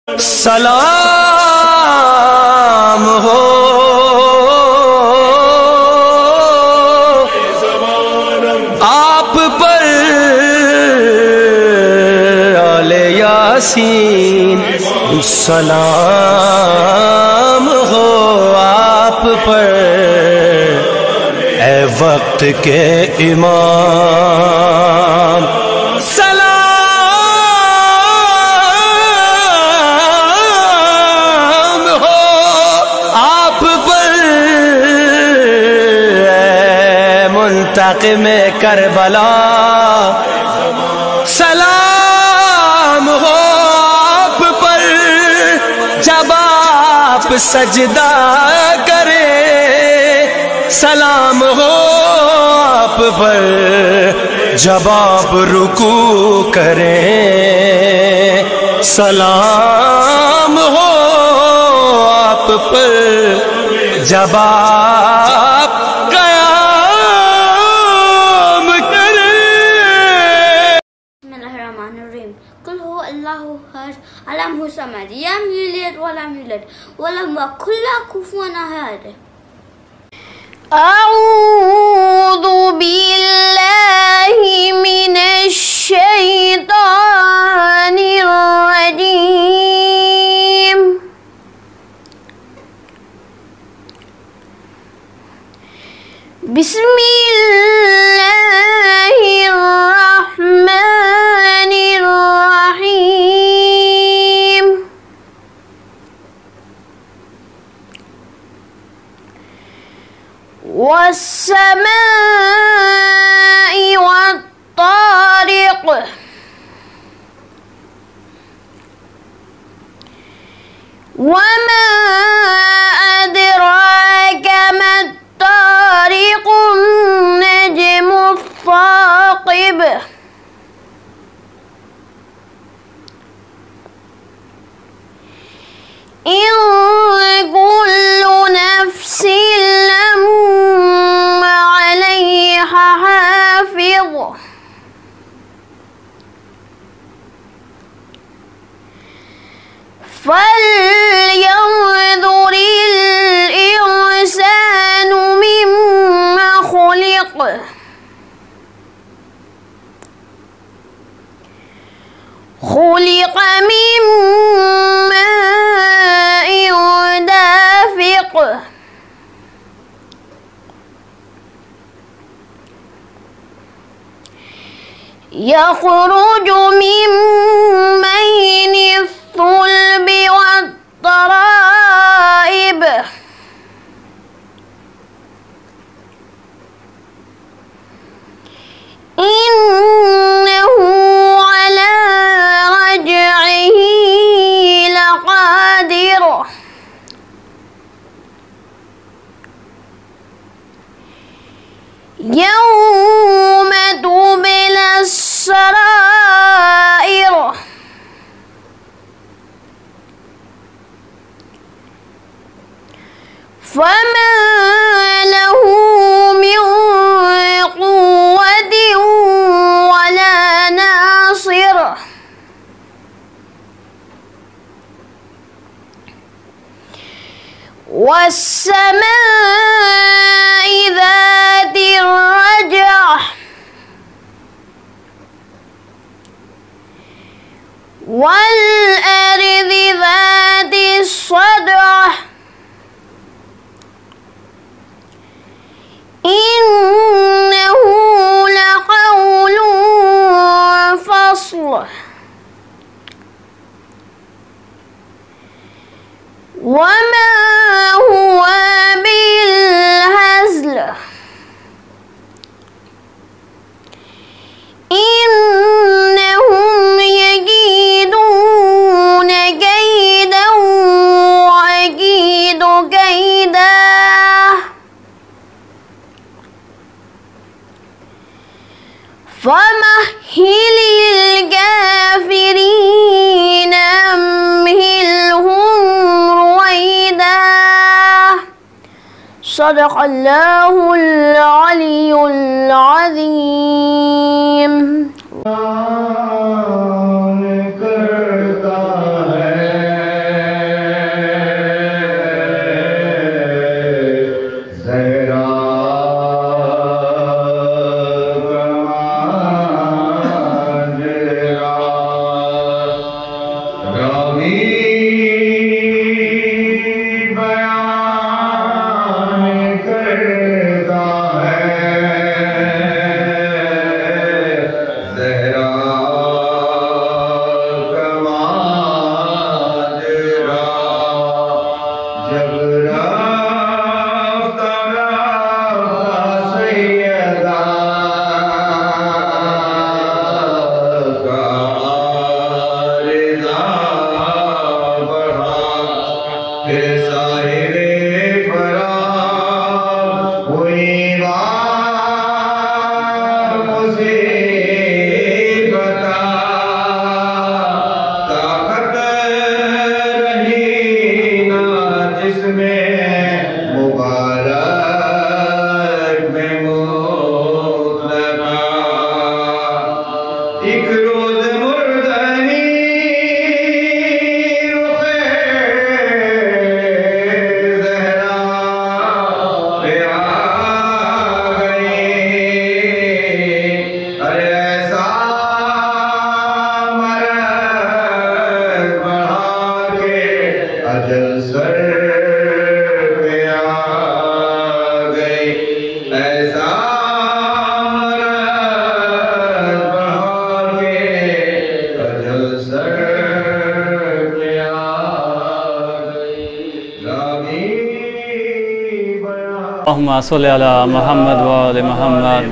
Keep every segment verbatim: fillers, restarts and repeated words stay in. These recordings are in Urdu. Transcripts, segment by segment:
سلام ہو آپ پر آل یاسین، سلام ہو آپ پر اے وقت کے امام، سلام ہو آپ پر اے منتقم کربلا، سلام ہو آپ پر جب آپ سجدہ کریں، سلام ہو آپ پر جب آپ رکوع کریں، سلام ہو آپ پر جب آپ قیام کریں۔ بسم اللہ الرحمن الرحیم۔ قل هو اللہ احد لم یلد ولم یولد ولم یولد ولم یکن له کفوا احد۔ اعوذ باللہ من الشیطان الرجیم۔ بسم اللہ الرحمن الرحیم۔ والسماء والطارق، وما أدراك ما الطارق، النجم الثاقب، إن كل نفس لما عليها حافظ، فلينظر الإنسان مما خلق، خلق من ماء دافق، يخرج من بين الصلب والترائب، إنه على رجعه لقادر، يوم تبلى السرائر، فما له من قوة ولا ناصر، والسماء ذات الرجع، والأرض ذات الصدع، إنه لقول فصل، وما هو بالهزل، إنهم يكيدون كيدا وأكيد كيدا، فمهل الكافرين أمهلهم رويدا۔ صدق اللہ العلی العظیم۔ کرتا ہے اللہم صلی علی محمد و آل محمد.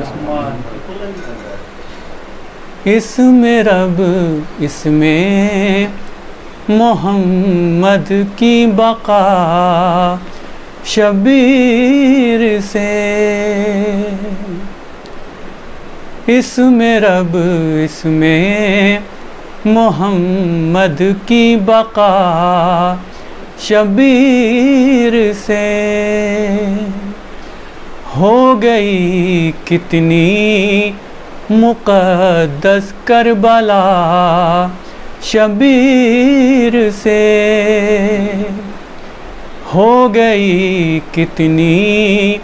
اس میں رب اس میں محمد کی بقا شبیر سے. اس میں رب اس میں محمد کی بقا شبیر سے. ہو گئی کتنی مقدس کربلا شبیر سے. ہو گئی کتنی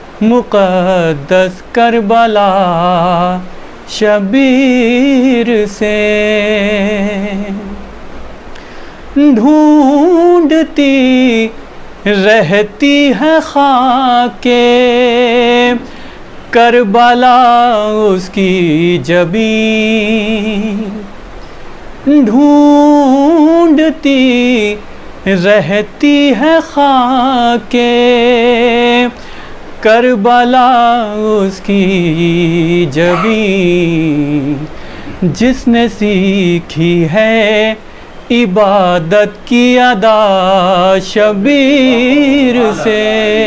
مقدس کربلا شبیر سے. ڈھونڈتی رہتی ہے خاک کربلا اس کی جبین. ڈھونڈتی رہتی ہے خاک کربلا اس کی جبین. جس نے سیکھی ہے عبادت کی ادا شبیر سے.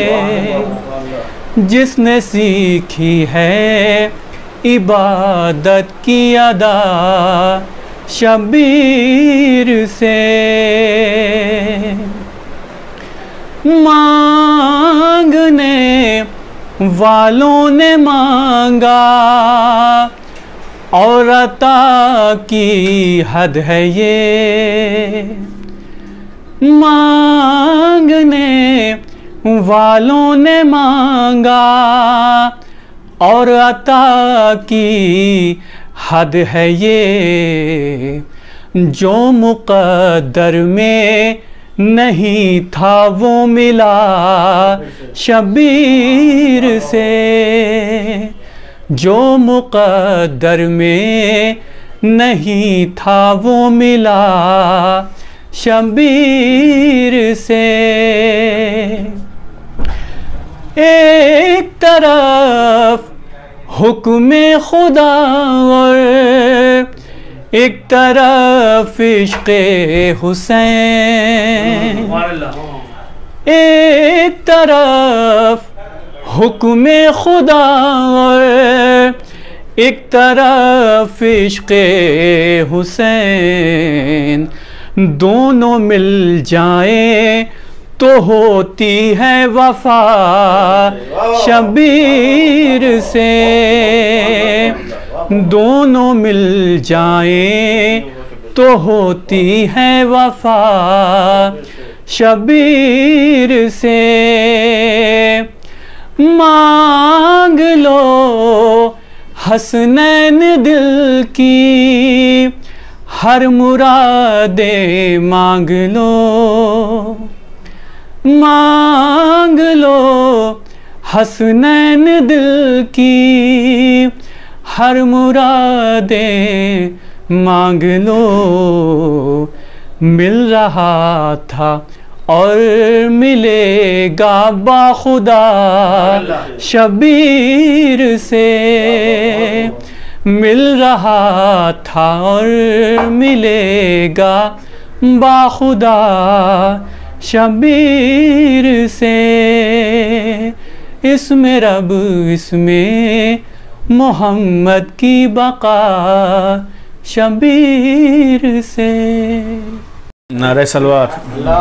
جس نے سیکھی ہے عبادت کی ادا شبیر سے. مانگنے والوں نے مانگا اور عطا کی حد ہے یہ. مانگنے والوں نے مانگا اور عطا کی حد ہے یہ. جو مقدر میں نہیں تھا وہ ملا شبیر سے. جو مقدر میں نہیں تھا وہ ملا شبیر سے. ایک طرف حکم خدا اور ایک طرف عشق حسین. ایک طرف حکم خدا اور ایک طرف عشق حسین. دونوں مل جائیں تو ہوتی ہے وفا شبیر سے. دونوں مل جائیں تو ہوتی ہے وفا شبیر سے. مانگ لو حسنین دل کی ہر مرادیں مانگ لو. مانگ لو حسنین دل کی ہر مرادیں مانگ لو. مل رہا تھا اور ملے گا باخدا شبیر سے. مل رہا تھا اور ملے گا باخدا شبیر سے. اس میں رب اس میں محمد کی بقا شبیر سے. نعرہ صلوات.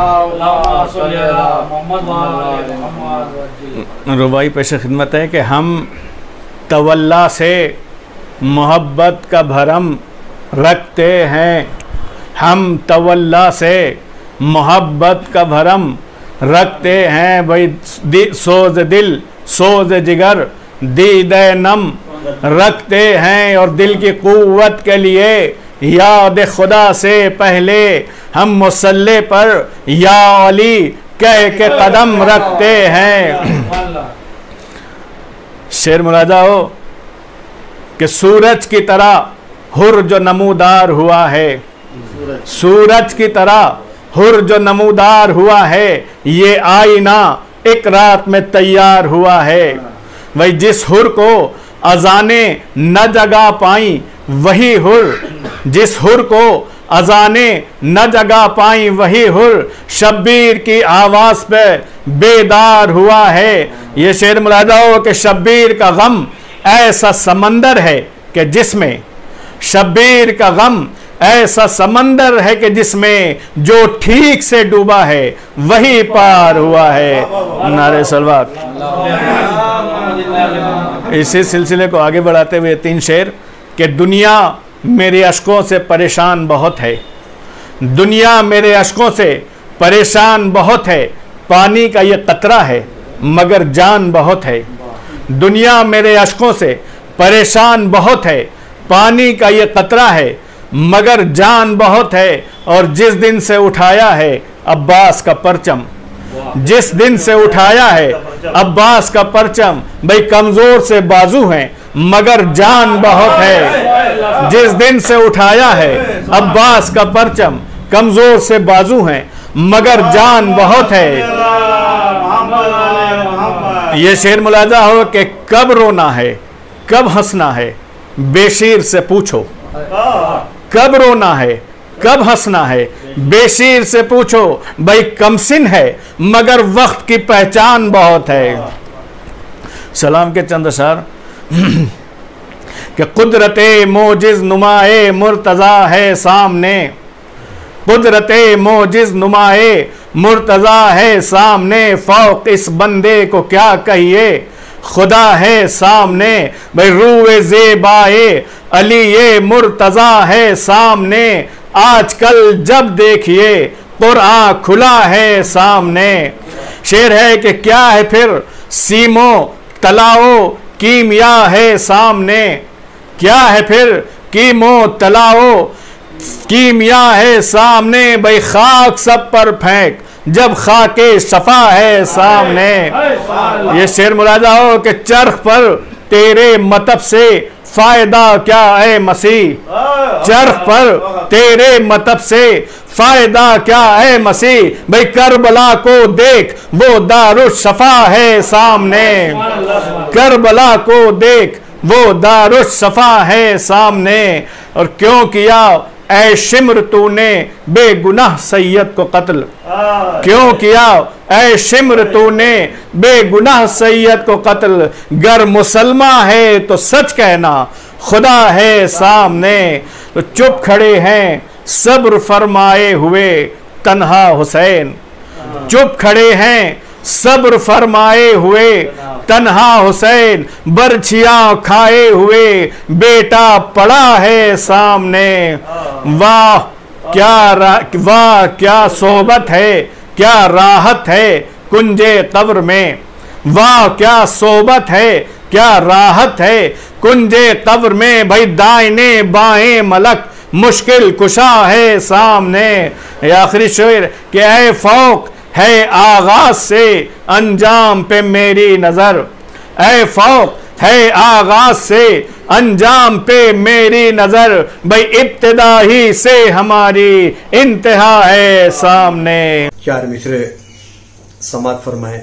ربائی پیش خدمت ہے کہ ہم تولا سے محبت کا بھرم رکھتے ہیں. ہم تولا سے محبت کا بھرم رکھتے ہیں. بھائی سوز دل سوز جگر دیدہ نم رکھتے ہیں. اور دل کی قوت کے لیے یاد خدا سے پہلے ہم مصلی پر یا علی کہہ کے قدم رکھتے ہیں. شعر ملاحظہ ہو کہ سورج کی طرح حر جو نمودار ہوا ہے. سورج کی طرح حر جو نمودار ہوا ہے. یہ آئینہ ایک رات میں تیار ہوا ہے. وہی جس حر کو اذانیں نہ جگا پائیں وہی حر، جس حر کو اذانیں نہ جگا پائیں وہی حر شبیر کی آواز پہ بیدار ہوا ہے. یہ شعر ملاحظہ ہو کہ شبیر کا غم ایسا سمندر ہے کہ جس میں شبیر کا غم ایسا سمندر ہے کہ جس میں جو ٹھیک سے ڈوبا ہے وہی پار ہوا ہے. نعرہ صلوات. اسی سلسلے کو آگے بڑھاتے ہوئے تین شعر کہ دنیا میرے اشکوں سے پریشان بہت ہے، دنیا میرے اشکوں سے پریشان بہت ہے، پانی کا یہ قطرہ ہے مگر جان بہت ہے. دنیا میرے اشکوں سے پریشان بہت ہے، پانی کا یہ قطرہ ہے مگر جان بہت ہے. اور جس دن سے اٹھایا ہے عباس کا پرچم، جس دن سے اٹھایا ہے عباس کا پرچم، بھئی کمزور سے بازو ہیں مگر جان بہت ہے. جس دن سے اٹھایا ہے عباس کا پرچم، کمزور سے بازو ہیں مگر جان بہت ہے. یہ شعر ملاحظہ ہو کہ کب رونا ہے کب ہنسنا ہے بے شیر سے پوچھو. کب رونا ہے کب ہنسنا ہے بے شیر سے پوچھو، بھئی کم سن ہے مگر وقت کی پہچان بہت ہے. سلام کے چند اشعار کہ قدرت موجز نمائے مرتضی ہے سامنے، قدرت موجز نمائے مرتضی ہے سامنے، فوق اس بندے کو کیا کہیے خدا ہے سامنے. بھئی روح زیبائے علی مرتضی ہے سامنے، آج کل جب دیکھیے قرآن کھلا ہے سامنے. شعر ہے کہ کیا ہے پھر سیمو تلاؤ کیمیا ہے سامنے، کیا ہے پھر کیمو تلاؤ کیمیا ہے سامنے. بھئی خاک سب پر پھینک جب خاک شفا ہے سامنے. یہ شعر ملاحظہ ہو کہ چرخ پر تیرے مطب سے فائدہ کیا اے مسیح، چرخ پر تیرے مطب سے فائدہ کیا اے مسیح. بھئی کربلا کو دیکھ وہ دارالشفا ہے سامنے، کربلا کو دیکھ وہ دارالشفا ہے سامنے. اور کیوں کیا اے شمر تو نے بے گناہ سید کو قتل، کیوں کیا اے شمر تو نے بے گناہ سید کو قتل، گر مسلمہ ہے تو سچ کہنا خدا ہے سامنے. تو چپ کھڑے ہیں صبر فرمائے ہوئے تنہا حسین، چپ کھڑے ہیں صبر فرمائے ہوئے تنہا حسین، برچھیاں کھائے ہوئے بیٹا پڑا ہے سامنے. واہ کیا واہ کیا صحبت ہے کیا راحت ہے کنجے قبر میں، واہ کیا صحبت ہے کیا راحت ہے کنجے قبر میں. بھائی دائنے بائیں ملک مشکل کشا ہے سامنے. یہ آخری شعر کہ اے فوق ہے آغاز سے انجام پہ میری نظر، اے فوق ہے آغاز سے انجام پہ میری نظر. بھئی ابتدا ہی سے ہماری انتہا ہے سامنے. چار مصرے سماعت فرمائیں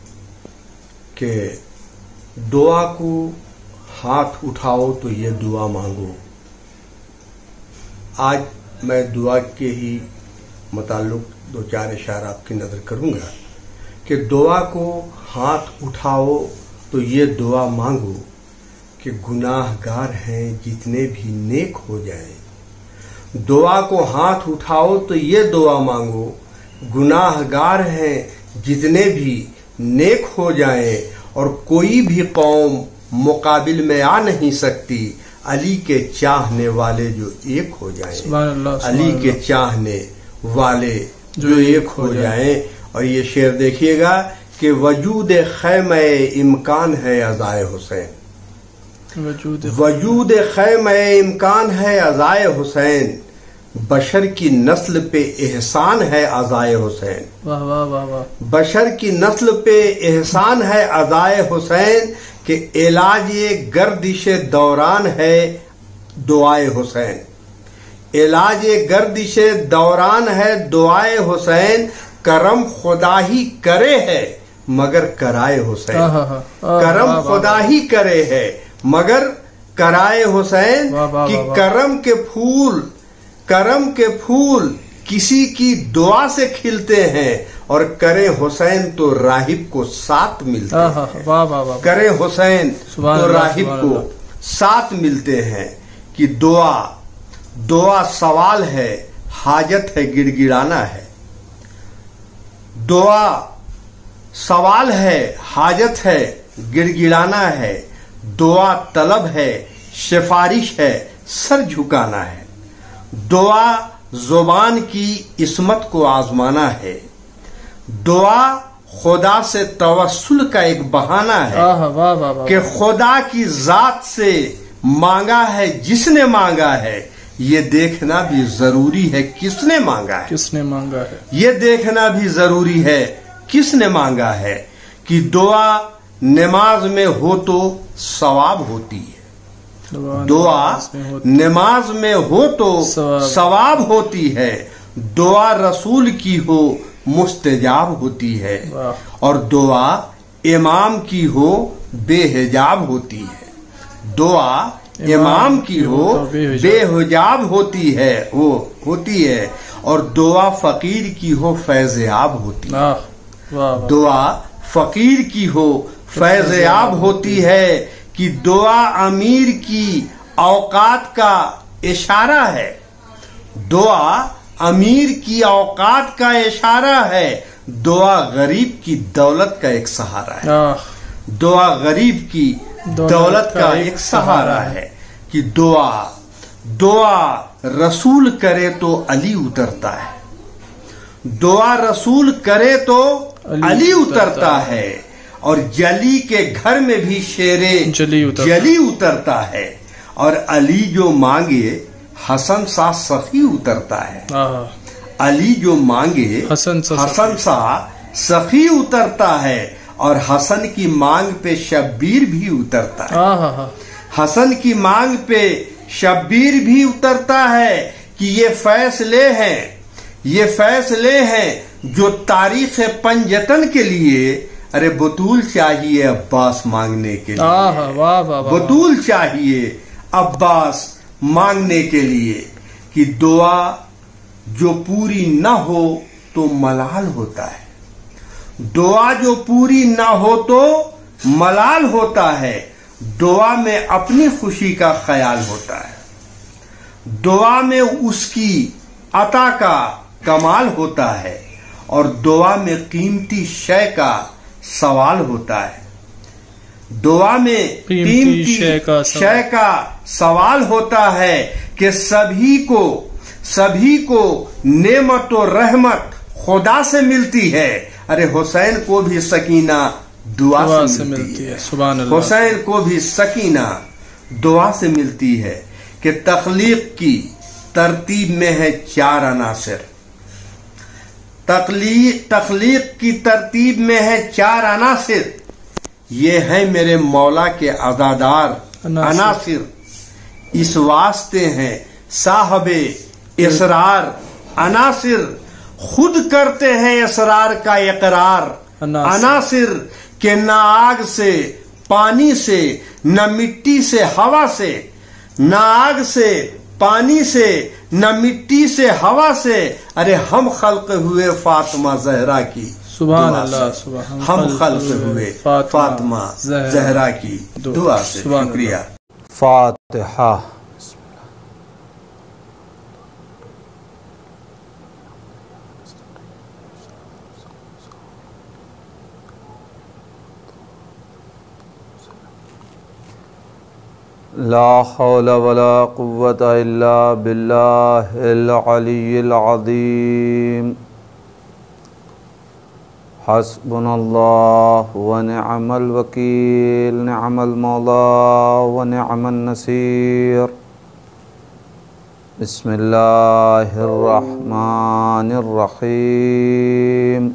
کہ دعا کو ہاتھ اٹھاؤ تو یہ دعا مانگو. آج میں دعا کے ہی متعلق دو چار اشعار آپ کی نظر کروں گا کہ دعا کو ہاتھ اٹھاؤ تو یہ دعا مانگو کہ گناہ گار ہیں جتنے بھی نیک ہو جائیں. دعا کو ہاتھ اٹھاؤ تو یہ دعا مانگو گناہ گار ہیں جتنے بھی نیک ہو جائیں. اور کوئی بھی قوم مقابل میں آ نہیں سکتی علی کے چاہنے والے جو ایک ہو جائیں، علی کے چاہنے والے جو ایک ہو جائیں. اور یہ شعر دیکھیے گا کہ وجود خیمہ امکان ہے عزائے حسین، وجود خیمہ امکان ہے عزائے حسین، بشر کی نسل پہ احسان ہے عزائے حسین، بشر کی نسل پہ احسان ہے عزائے حسین کہ علاج گردش دوران ہے دعائے حسین، علاج گردش دوران ہے دعائے حسین، کرم خدا ہی کرے ہے मगर कराए हुसैन। करम खुदा ही करे है मगर कराए हुसैन कि करम के फूल करम के फूल किसी की दुआ से खिलते हैं और करे हुसैन तो राहिब को साथ मिलते हैं। करे हुसैन तो राहिब को साथ मिलते हैं कि दुआ दुआ सवाल है, हाजत है गिड़गिड़ाना है। दुआ सवाल है, हाजत है गिड़गिड़ाना है। दुआ तलब है, सिफारिश है, सर झुकाना है। दुआ जुबान की इस्मत को आजमाना है। दुआ खुदा से तवस्सुल का एक बहाना है कि खुदा की जात से मांगा है जिसने मांगा है, ये देखना भी जरूरी है किसने मांगा है। किसने मांगा है ये देखना भी जरूरी है किसने मांगा है कि दुआ नमाज में हो तो सवाब होती है। दुआ नमाज में हो तो सवाब होती है। दुआ रसूल की हो मुस्तजाब होती है और दुआ इमाम की हो बेहिजाब होती है। दुआ इमाम की हो बेहिजाब होती है वो होती है और दुआ फकीर की हो फैज़याब होती है। दुआ फकीर की हो फैज़याब होती है कि दुआ अमीर की औकात का इशारा है। दुआ अमीर की औकात का इशारा है। दुआ गरीब की दौलत का एक सहारा है। दुआ गरीब की दौलत का एक सहारा है कि दुआ दुआ रसूल करे तो अली उतरता है। दुआ रसूल करे तो अली उतरता है और जली के घर में भी शेरे जली उतरता, जली उतरता है और अली जो मांगे हसन सा सखी उतरता है। अली जो मांगे हसन सा हसन सा सखी उतरता है और हसन की मांग पे शब्बीर भी उतरता है। हसन की मांग पे शब्बीर भी उतरता है कि ये फैसले हैं ये फैसले हैं जो तारीख पंजतन के लिए। अरे बतूल चाहिए अब्बास मांगने के लिए। वाह वाह बतूल चाहिए अब्बास मांगने के लिए कि दुआ जो पूरी न हो तो मलाल होता है। दुआ जो पूरी न हो तो मलाल होता है। दुआ में अपनी खुशी का ख्याल होता है। दुआ में उसकी अता का कमाल होता है और दुआ में कीमती शय का सवाल होता है। दुआ में कीमती शय का, शय का सवाल होता है कि सभी को सभी को नेमत और रहमत खुदा से मिलती है। अरे हुसैन को भी सकीना दुआ, दुआ से, से मिलती, मिलती है, है। हुसैन को भी सकीना दुआ से मिलती है कि तख्लीक की तरतीब में है चार अनासिर। तख्लीक तख्लीक की तरतीब में है चार अनासिर। ये है मेरे मौला के अज़ादार अनासिर। इस वास्ते हैं साहबे इसरार अनासिर। खुद करते हैं इसरार का इकरार अनासिर के न आग से पानी से न मिट्टी से हवा से, न आग से पानी से न मिट्टी से हवा से। अरे हम खल्क हुए फातिमा ज़हरा की सुभान अल्लाह सुभान हम खल्क हुए फातिमा ज़हरा की दुआ से। शुक्रिया। फातिहा। ला हौला वला कुव्वता इल्ला बिल्लाहिल अलिय्यिल अज़ीम। हस्बुनल्लाहु व निअमल वकील, निअमल मौला व निअमन नसीर। बिस्मिल्लाहिर रहमानिर रहीम।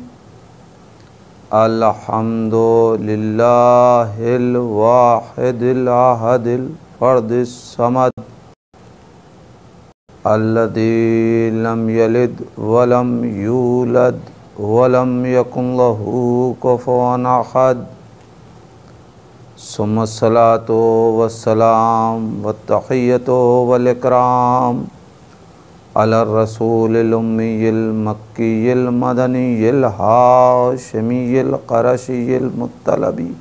अल्हम्दु लिल्लाहिल वाहिदिल अहदिल फर्दिस समद अल्लज़ी लम यलिद वलम यूलद ولم يكن له كفوا أحد ثم الصلاة والسلام والتحية والإكرام على الرسول الأمي المكي المدني الهاشمي القرشي المطلبي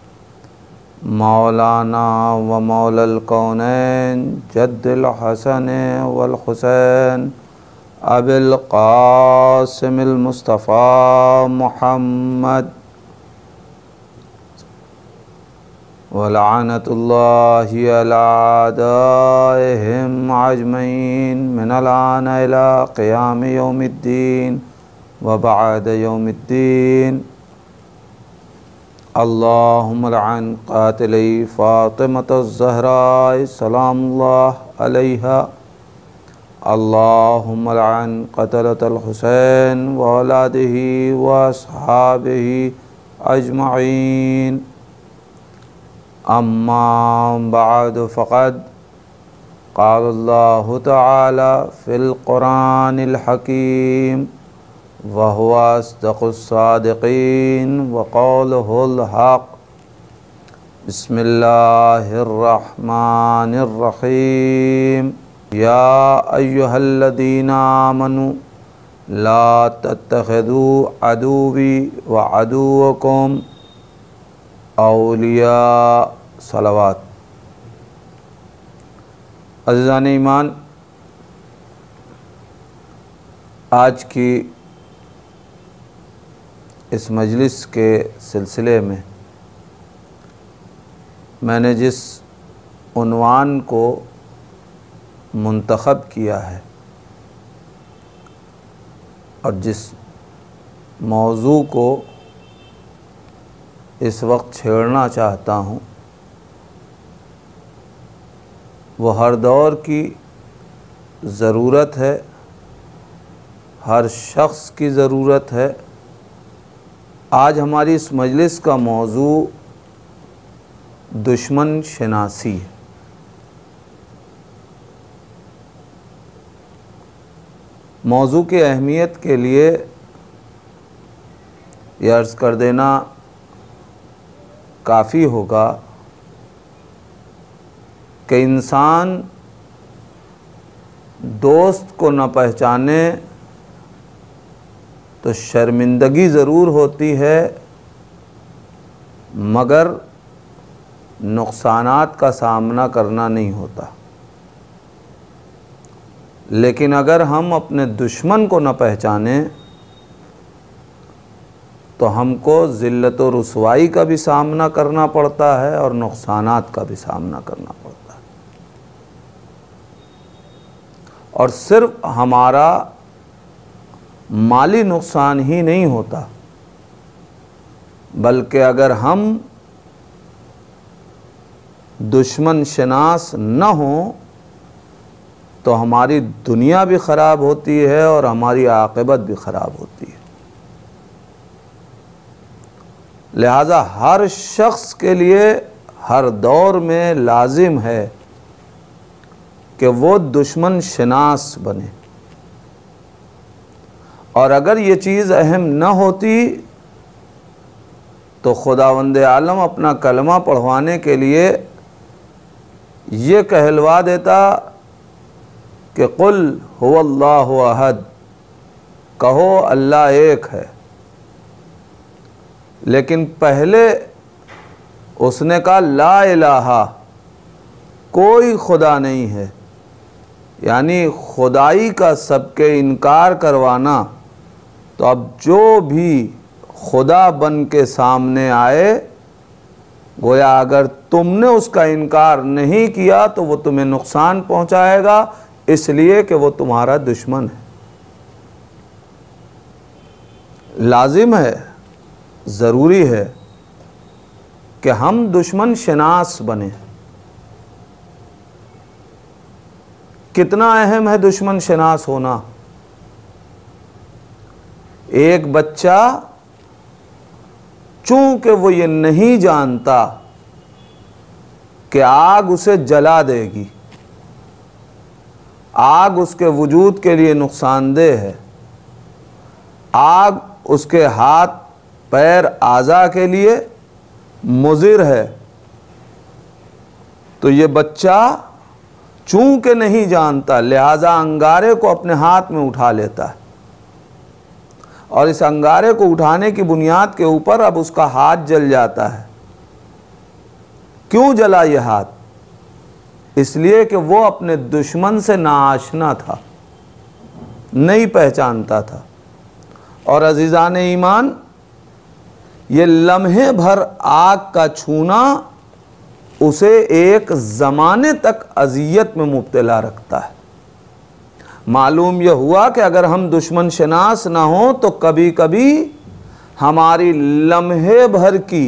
مولانا ومولى الكونين جد الحسن والحسين أبي القاسم المصطفى محمد ولعنة الله على أعدائهم أجمعين من الآن إلى قيام يوم الدين وبعد يوم الدين. اللهم لعن قاتلي فاطمة الزهراء سلام الله عليها. اللهم لعن قتلة الحسين وأولاده وأصحابه أجمعين. أما بعد فقد قال الله تعالى في القرآن الحكيم وهو أصدق الصادقين وقوله الحق. بسم الله الرحمن الرحيم. يا أيها الذين آمنوا لا تتخذوا عدوي وعدوكم اولیاء. صلوات. عزیزان ایمان، آج کی اس مجلس کے سلسلے میں میں نے جس عنوان کو منتخب کیا ہے اور جس موضوع کو اس وقت چھیڑنا چاہتا ہوں وہ ہر دور کی ضرورت ہے، ہر شخص کی ضرورت ہے. آج ہماری اس مجلس کا موضوع دشمن شناسی ہے. موضوع کی اہمیت کے لیے یہ عرض کر دینا کافی ہوگا کہ انسان دوست کو نہ پہچانے تو شرمندگی ضرور ہوتی ہے، مگر نقصانات کا سامنا کرنا نہیں ہوتا. لیکن اگر ہم اپنے دشمن کو نہ پہچانیں تو ہم کو ذلت و رسوائی کا بھی سامنا کرنا پڑتا ہے اور نقصانات کا بھی سامنا کرنا پڑتا ہے. اور صرف ہمارا مالی نقصان ہی نہیں ہوتا، بلکہ اگر ہم دشمن شناس نہ ہوں تو ہماری دنیا بھی خراب ہوتی ہے اور ہماری عاقبت بھی خراب ہوتی ہے. لہذا ہر شخص کے لیے ہر دور میں لازم ہے کہ وہ دشمن شناس بنے. اور اگر یہ چیز اہم نہ ہوتی تو خداوند عالم اپنا کلمہ پڑھوانے کے لیے یہ کہلوا دیتا کہ قل هو اللہ احد، کہو اللہ ایک ہے. لیکن پہلے اس نے کہا لا الہ، کوئی خدا نہیں ہے، یعنی خدائی کا سب کے انکار کروانا. تو اب جو بھی خدا بن کے سامنے آئے، گویا اگر تم نے اس کا انکار نہیں کیا تو وہ تمہیں نقصان پہنچائے گا، اس لیے کہ وہ تمہارا دشمن ہے. لازم ہے، ضروری ہے کہ ہم دشمن شناس بنیں. کتنا اہم ہے دشمن شناس ہونا. ایک بچہ چونکہ وہ یہ نہیں جانتا کہ آگ اسے جلا دے گی، آگ اس کے وجود کے لیے نقصان دہ ہے، آگ اس کے ہاتھ پیر اعضاء کے لیے مضر ہے، تو یہ بچہ چونکہ نہیں جانتا لہذا انگارے کو اپنے ہاتھ میں اٹھا لیتا ہے، اور اس انگارے کو اٹھانے کی بنیاد کے اوپر اب اس کا ہاتھ جل جاتا ہے۔ کیوں جلا یہ ہاتھ؟ اس لیے کہ وہ اپنے دشمن سے ناآشنا تھا، نہیں پہچانتا تھا۔ اور عزیزان ایمان، یہ لمحے بھر آگ کا چھونا اسے ایک زمانے تک اذیت میں مبتلا رکھتا ہے۔ معلوم یہ ہوا کہ اگر ہم دشمن شناس نہ ہوں تو کبھی کبھی ہماری لمحے بھر کی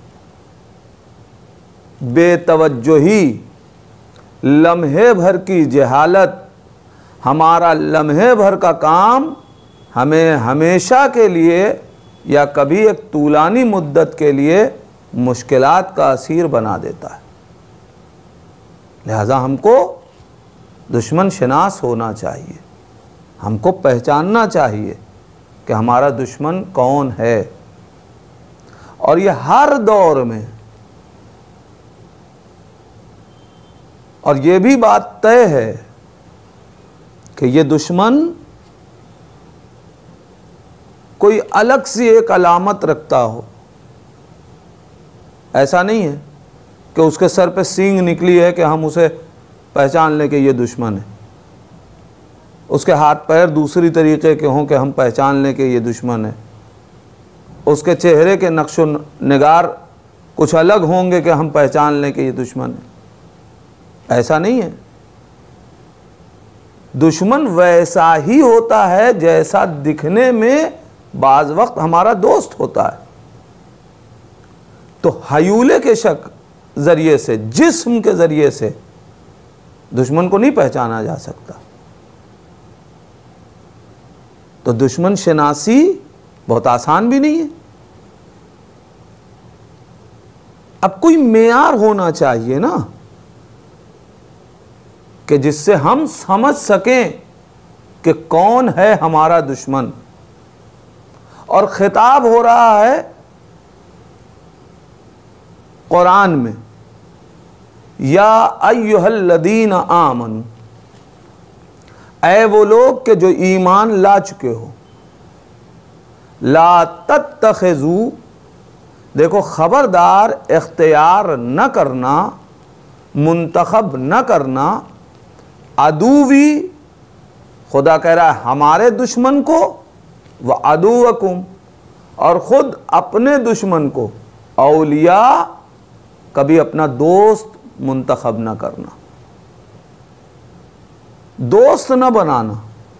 بے توجہی، لمحے بھر کی جہالت، ہمارا لمحے بھر کا کام ہمیں ہمیشہ کے لیے یا کبھی ایک طولانی مدت کے لیے مشکلات کا اسیر بنا دیتا ہے۔ لہذا ہم کو دشمن شناس ہونا چاہیے، ہم کو پہچاننا چاہیے کہ ہمارا دشمن کون ہے۔ اور یہ ہر دور میں، اور یہ بھی بات طے ہے کہ یہ دشمن کوئی الگ سی ایک علامت رکھتا ہو۔ ایسا نہیں ہے کہ اس کے سر پہ سینگ نکلی ہے کہ ہم اسے پہچان لیں کہ یہ دشمن ہے، اس کے ہاتھ پیر دوسری طریقے کے ہوں کہ ہم پہچان لیں کہ یہ دشمن ہے، اس کے چہرے کے نقش و نگار کچھ الگ ہوں گے کہ ہم پہچان لیں کہ یہ دشمن ہے۔ ایسا نہیں ہے۔ دشمن ویسا ہی ہوتا ہے جیسا دکھنے میں بعض وقت ہمارا دوست ہوتا ہے۔ تو حیولے کے شک ذریعے سے، جسم کے ذریعے سے دشمن کو نہیں پہچانا جا سکتا۔ تو دشمن شناسی بہت آسان بھی نہیں ہے۔ اب کوئی معیار ہونا چاہیے نا کہ جس سے ہم سمجھ سکیں کہ کون ہے ہمارا دشمن۔ اور خطاب ہو رہا ہے قرآن میں، یا ایھا الذین آمنوا، اے وہ لوگ کہ جو ایمان لا چکے ہو، لا تتخذوا، دیکھو خبردار اختیار نہ کرنا، منتخب نہ کرنا، عدوی، خدا کہہ رہا ہے ہمارے دشمن کو، وعدوکم، اور خود اپنے دشمن کو، اولیاء، کبھی اپنا دوست منتخب نہ کرنا، دوست نہ بنانا۔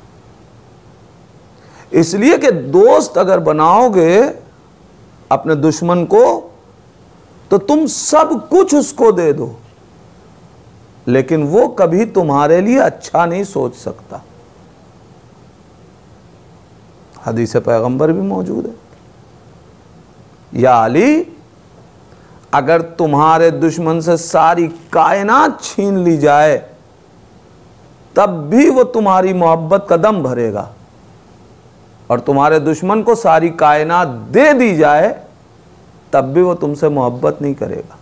اس لیے کہ دوست اگر بناؤ گے اپنے دشمن کو تو تم سب کچھ اس کو دے دو، لیکن وہ کبھی تمہارے لیے اچھا نہیں سوچ سکتا۔ حدیث پیغمبر بھی موجود ہے، یا علی، اگر تمہارے دشمن سے ساری کائنات چھین لی جائے تب بھی وہ تمہاری محبت کا دم بھرے گا، اور تمہارے دشمن کو ساری کائنات دے دی جائے تب بھی وہ تم سے محبت نہیں کرے گا۔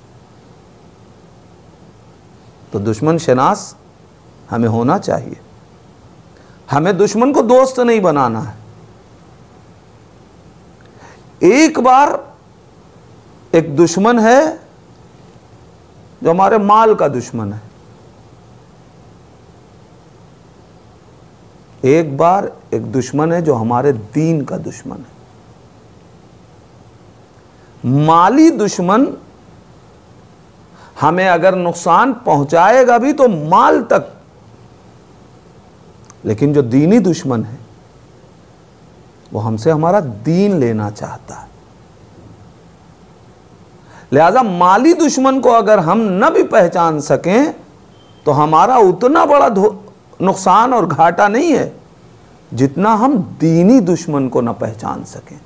تو دشمن شناس ہمیں ہونا چاہیے، ہمیں دشمن کو دوست نہیں بنانا ہے۔ ایک بار ایک دشمن ہے جو ہمارے مال کا دشمن ہے، ایک بار ایک دشمن ہے جو ہمارے دین کا دشمن ہے۔ مالی دشمن ہمیں اگر نقصان پہنچائے گا بھی تو مال تک، لیکن جو دینی دشمن ہے وہ ہم سے ہمارا دین لینا چاہتا ہے۔ لہذا مالی دشمن کو اگر ہم نہ بھی پہچان سکیں تو ہمارا اتنا بڑا نقصان اور گھاٹا نہیں ہے جتنا ہم دینی دشمن کو نہ پہچان سکیں۔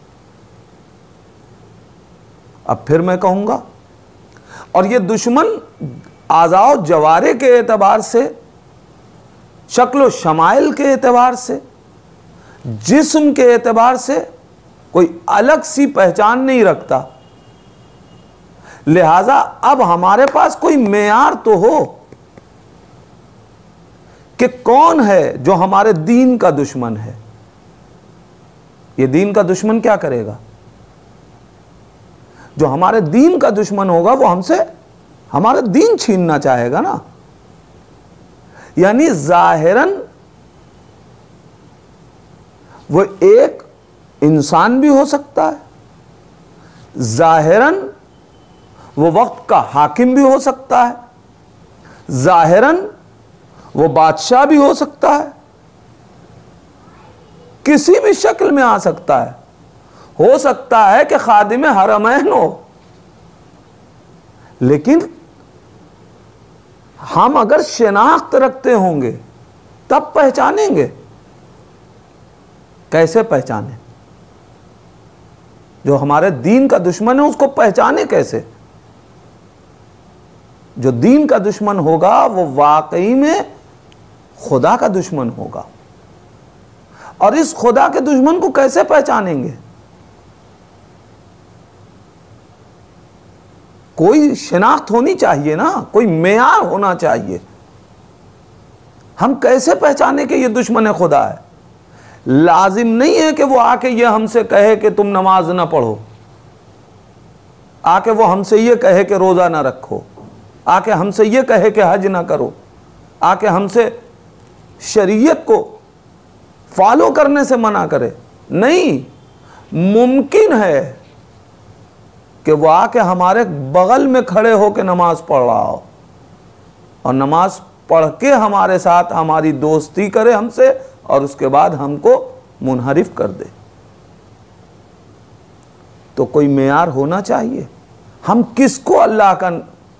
اب پھر میں کہوں گا، اور یہ دشمن اعضاء و جوارے کے اعتبار سے، شکل و شمائل کے اعتبار سے، جسم کے اعتبار سے کوئی الگ سی پہچان نہیں رکھتا. لہذا اب ہمارے پاس کوئی معیار تو ہو کہ کون ہے جو ہمارے دین کا دشمن ہے. یہ دین کا دشمن کیا کرے گا؟ جو ہمارے دین کا دشمن ہوگا وہ ہم سے ہمارا دین چھیننا چاہے گا نا. یعنی ظاہراً وہ ایک انسان بھی ہو سکتا ہے, ظاہراً وہ وقت کا حاکم بھی ہو سکتا ہے, ظاہراً وہ بادشاہ بھی ہو سکتا ہے, کسی بھی شکل میں آ سکتا ہے. ہو سکتا ہے کہ خادم حرمین ہو, لیکن ہم اگر شناخت رکھتے ہوں گے تب پہچانیں گے. کیسے پہچانیں؟ جو ہمارے دین کا دشمن ہے اس کو پہچانے کیسے؟ جو دین کا دشمن ہوگا وہ واقعی میں خدا کا دشمن ہوگا. اور اس خدا کے دشمن کو کیسے پہچانیں گے؟ کوئی شناخت ہونی چاہیے نا, کوئی معیار ہونا چاہیے. ہم کیسے پہچانے کہ یہ دشمن خدا ہے؟ لازم نہیں ہے کہ وہ آ کے یہ ہم سے کہے کہ تم نماز نہ پڑھو, آ کے وہ ہم سے یہ کہے کہ روزہ نہ رکھو, آ کے ہم سے یہ کہے کہ حج نہ کرو, آ کے ہم سے شریعت کو فالو کرنے سے منع کرے. نہیں, ممکن ہے کہ وہ آ کے ہمارے بغل میں کھڑے ہو کے نماز پڑھ رہا ہو اور نماز پڑھ کے ہمارے ساتھ ہماری دوستی کرے ہم سے, اور اس کے بعد ہم کو منحرف کر دے. تو کوئی معیار ہونا چاہیے. ہم کس کو اللہ کا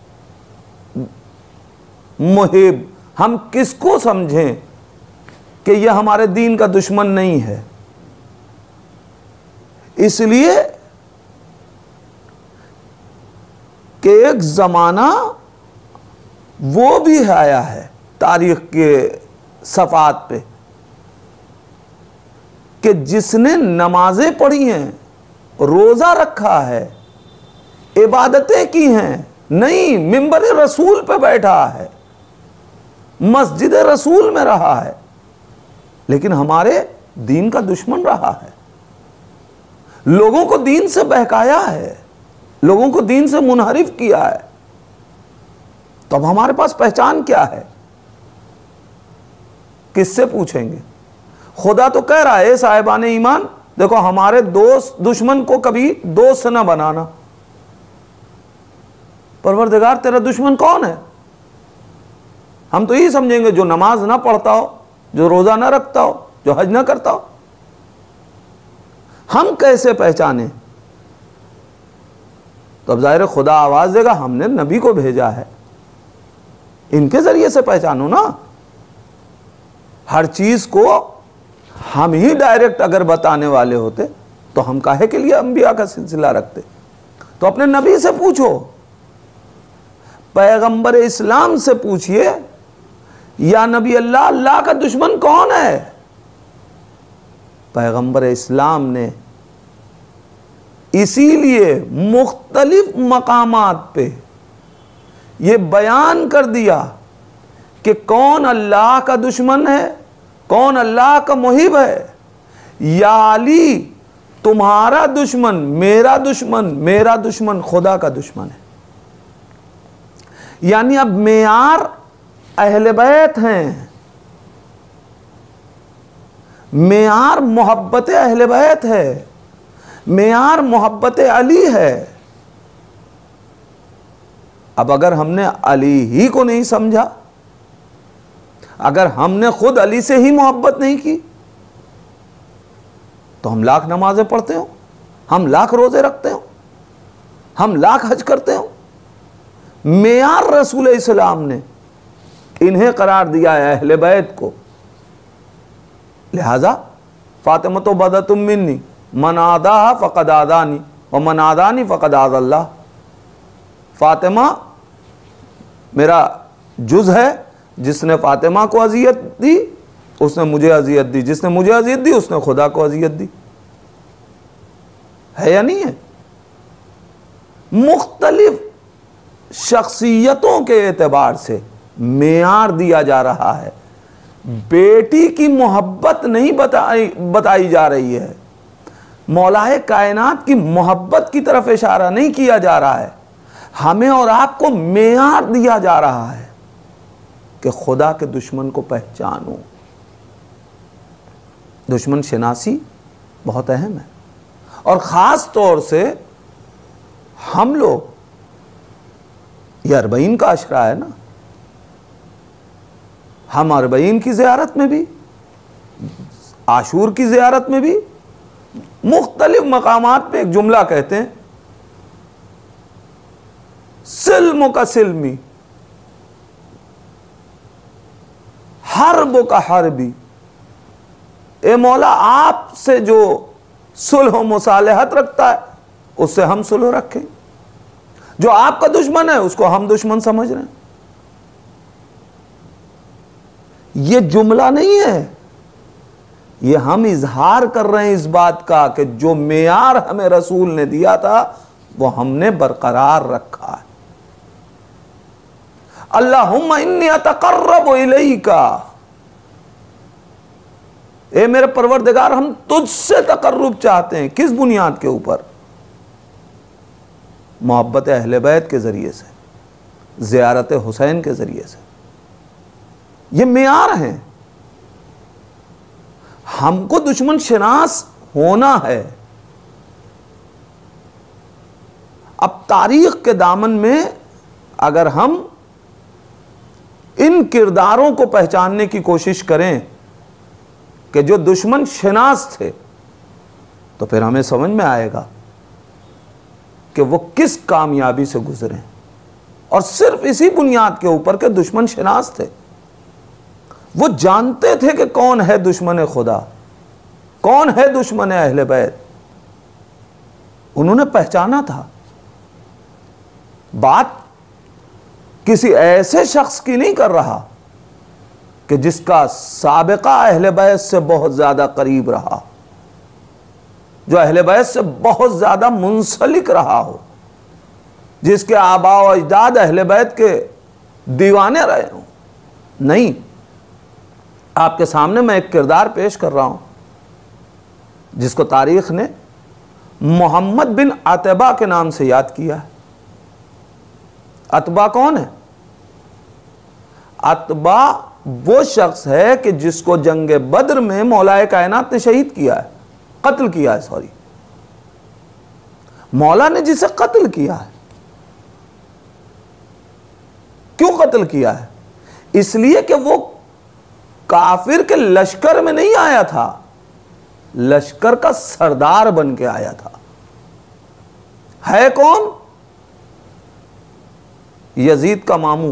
محب, ہم کس کو سمجھیں کہ یہ ہمارے دین کا دشمن نہیں ہے؟ اس لیے کہ ایک زمانہ وہ بھی آیا ہے تاریخ کے صفحات پہ کہ جس نے نمازیں پڑھی ہیں, روزہ رکھا ہے, عبادتیں کی ہیں, نہیں منبر رسول پہ بیٹھا ہے, مسجد رسول میں رہا ہے, لیکن ہمارے دین کا دشمن رہا ہے. لوگوں کو دین سے بہکایا ہے, لوگوں کو دین سے منحرف کیا ہے. تو اب ہمارے پاس پہچان کیا ہے؟ کس سے پوچھیں گے؟ خدا تو کہہ رہا ہے صاحبان ایمان, دیکھو ہمارے دوست دشمن کو کبھی دوست نہ بنانا. پروردگار تیرا دشمن کون ہے؟ ہم تو یہی سمجھیں گے جو نماز نہ پڑھتا ہو, جو روزہ نہ رکھتا ہو, جو حج نہ کرتا ہو. ہم کیسے پہچانے؟ تو اب ظاہر خدا آواز دے گا, ہم نے نبی کو بھیجا ہے, ان کے ذریعے سے پہچانو نا. ہر چیز کو ہم ہی ڈائریکٹ اگر بتانے والے ہوتے تو ہم کاہے کے لیے انبیاء کا سلسلہ رکھتے؟ تو اپنے نبی سے پوچھو, پیغمبر اسلام سے پوچھئے, یا نبی اللہ, اللہ کا دشمن کون ہے؟ پیغمبر اسلام نے اسی لیے مختلف مقامات پہ یہ بیان کر دیا کہ کون اللہ کا دشمن ہے, کون اللہ کا محب ہے. یا علی تمہارا دشمن میرا دشمن, میرا دشمن خدا کا دشمن ہے. یعنی اب معیار اہل بیت ہیں, معیار محبت اہل بیت ہے, معیار محبت علی ہے. اب اگر ہم نے علی ہی کو نہیں سمجھا, اگر ہم نے خود علی سے ہی محبت نہیں کی, تو ہم لاکھ نمازیں پڑھتے ہوں, ہم لاکھ روزے رکھتے ہوں, ہم لاکھ حج کرتے ہوں, معیار رسول اسلام نے انہیں قرار دیا ہے اہل بیت کو. لہذا فاطمہ تو بدۃ منی من عاداہا فقد عادانی ومن عادانی فقد عاد اللہ. فاطمہ میرا جز ہے, جس نے فاطمہ کو اذیت دی اس نے مجھے اذیت دی, جس نے مجھے اذیت دی اس نے خدا کو اذیت دی. ہے یا نہیں ہے؟ مختلف شخصیتوں کے اعتبار سے معیار دیا جا رہا ہے. بیٹی کی محبت نہیں بتائی بتائی جا رہی ہے, مولائے کائنات کی محبت کی طرف اشارہ نہیں کیا جا رہا ہے. ہمیں اور آپ کو معیار دیا جا رہا ہے کہ خدا کے دشمن کو پہچانو. دشمن شناسی بہت اہم ہے, اور خاص طور سے ہم لوگ, یہ اربعین کا عشرہ ہے نا, ہم اربعین کی زیارت میں بھی, عاشور کی زیارت میں بھی مختلف مقامات پہ ایک جملہ کہتے ہیں, سلم کا سلمی, حرب کا حربی. اے مولا, آپ سے جو صلح و مصالحت رکھتا ہے اس سے ہم صلح رکھیں, جو آپ کا دشمن ہے اس کو ہم دشمن سمجھ رہے ہیں. یہ جملہ نہیں ہے, یہ ہم اظہار کر رہے ہیں اس بات کا کہ جو معیار ہمیں رسول نے دیا تھا وہ ہم نے برقرار رکھا ہے. اللہم انی اتقرب الیک, اے میرے پروردگار ہم تجھ سے تقرب چاہتے ہیں. کس بنیاد کے اوپر؟ محبت اہل بیت کے ذریعے سے, زیارت حسین کے ذریعے سے. یہ معیار ہیں. ہم کو دشمن شناس ہونا ہے. اب تاریخ کے دامن میں اگر ہم ان کرداروں کو پہچاننے کی کوشش کریں کہ جو دشمن شناس تھے, تو پھر ہمیں سمجھ میں آئے گا کہ وہ کس کامیابی سے گزرے, اور صرف اسی بنیاد کے اوپر کہ دشمن شناس تھے. وہ جانتے تھے کہ کون ہے دشمن خدا, کون ہے دشمن اہل بیت, انہوں نے پہچانا تھا. بات کسی ایسے شخص کی نہیں کر رہا کہ جس کا سابقہ اہل بیت سے بہت زیادہ قریب رہا, جو اہل بیت سے بہت زیادہ منسلک رہا ہو, جس کے آباء و اجداد اہل بیت کے دیوانے رہے ہوں. نہیں, آپ کے سامنے میں ایک کردار پیش کر رہا ہوں جس کو تاریخ نے محمد بن عتبہ کے نام سے یاد کیا ہے. عتبہ کون ہے؟ عتبہ وہ شخص ہے کہ جس کو جنگ بدر میں مولا کائنات نے شہید کیا ہے, قتل کیا ہے, سوری مولا نے جسے قتل کیا ہے. کیوں قتل کیا ہے؟ اس لیے کہ وہ کافر کے لشکر میں نہیں آیا تھا, لشکر کا سردار بن کے آیا تھا. ہے کون؟ یزید کا ماموں.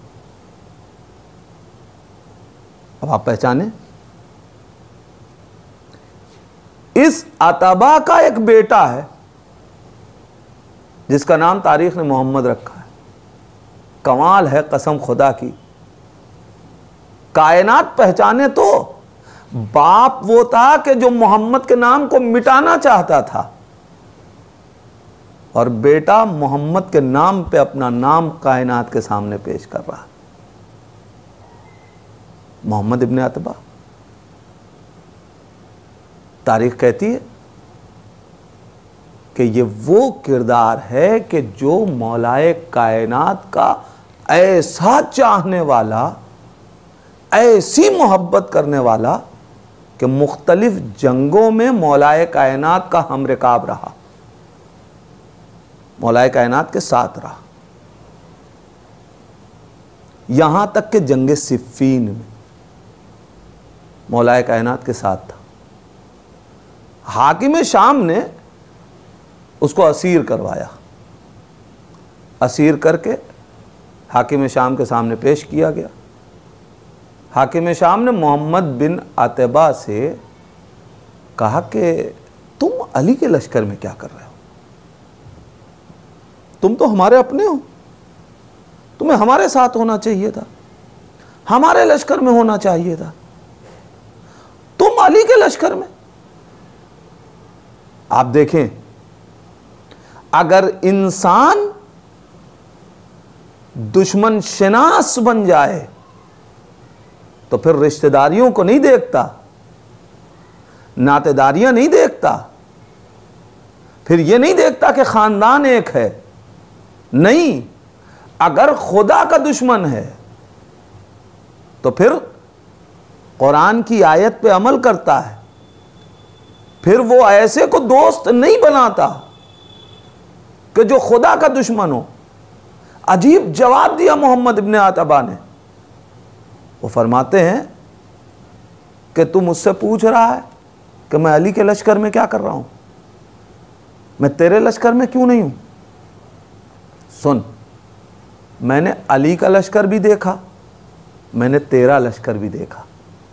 اب آپ پہچانے, اس عتبہ کا ایک بیٹا ہے جس کا نام تاریخ نے محمد رکھا ہے. کمال ہے قسم خدا کی, کائنات پہچانے تو باپ وہ تھا کہ جو محمد کے نام کو مٹانا چاہتا تھا, اور بیٹا محمد کے نام پہ اپنا نام کائنات کے سامنے پیش کر رہا. محمد ابن عتبہ. تاریخ کہتی ہے کہ یہ وہ کردار ہے کہ جو مولائے کائنات کا ایسا چاہنے والا, ایسی محبت کرنے والا کہ مختلف جنگوں میں مولائے کائنات کا ہم رکاب رہا, مولائے کائنات کے ساتھ رہا. یہاں تک کہ جنگ صفین میں مولائے کائنات کے ساتھ تھا. حاکم شام نے اس کو اسیر کروایا, اسیر کر کے حاکم شام کے سامنے پیش کیا گیا. حاکم شام نے محمد بن عتبہ سے کہا کہ تم علی کے لشکر میں کیا کر رہے ہو؟ تم تو ہمارے اپنے ہو, تمہیں ہمارے ساتھ ہونا چاہیے تھا, ہمارے لشکر میں ہونا چاہیے تھا, تم علی کے لشکر میں. آپ دیکھیں اگر انسان دشمن شناس بن جائے تو پھر رشتہ داریوں کو نہیں دیکھتا، ناطے داریاں نہیں دیکھتا، پھر یہ نہیں دیکھتا کہ خاندان ایک ہے. نہیں، اگر خدا کا دشمن ہے تو پھر قرآن کی آیت پہ عمل کرتا ہے، پھر وہ ایسے کو دوست نہیں بناتا کہ جو خدا کا دشمن ہو. عجیب جواب دیا محمد ابن عتبہ نے. وہ فرماتے ہیں کہ تم مجھ سے پوچھ رہا ہے کہ میں علی کے لشکر میں کیا کر رہا ہوں، میں تیرے لشکر میں کیوں نہیں ہوں؟ سن، میں نے علی کا لشکر بھی دیکھا، میں نے تیرا لشکر بھی دیکھا.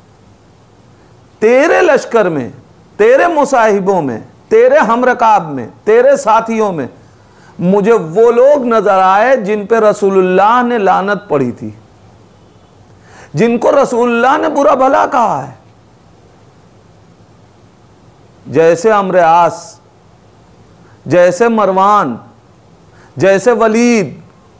تیرے لشکر میں، تیرے مصاحبوں میں، تیرے ہمرکاب میں، تیرے ساتھیوں میں مجھے وہ لوگ نظر آئے جن پہ رسول اللہ نے لعنت پڑھی تھی، جن کو رسول اللہ نے برا بھلا کہا ہے، جیسے عمرو عاص، جیسے مروان، جیسے ولید.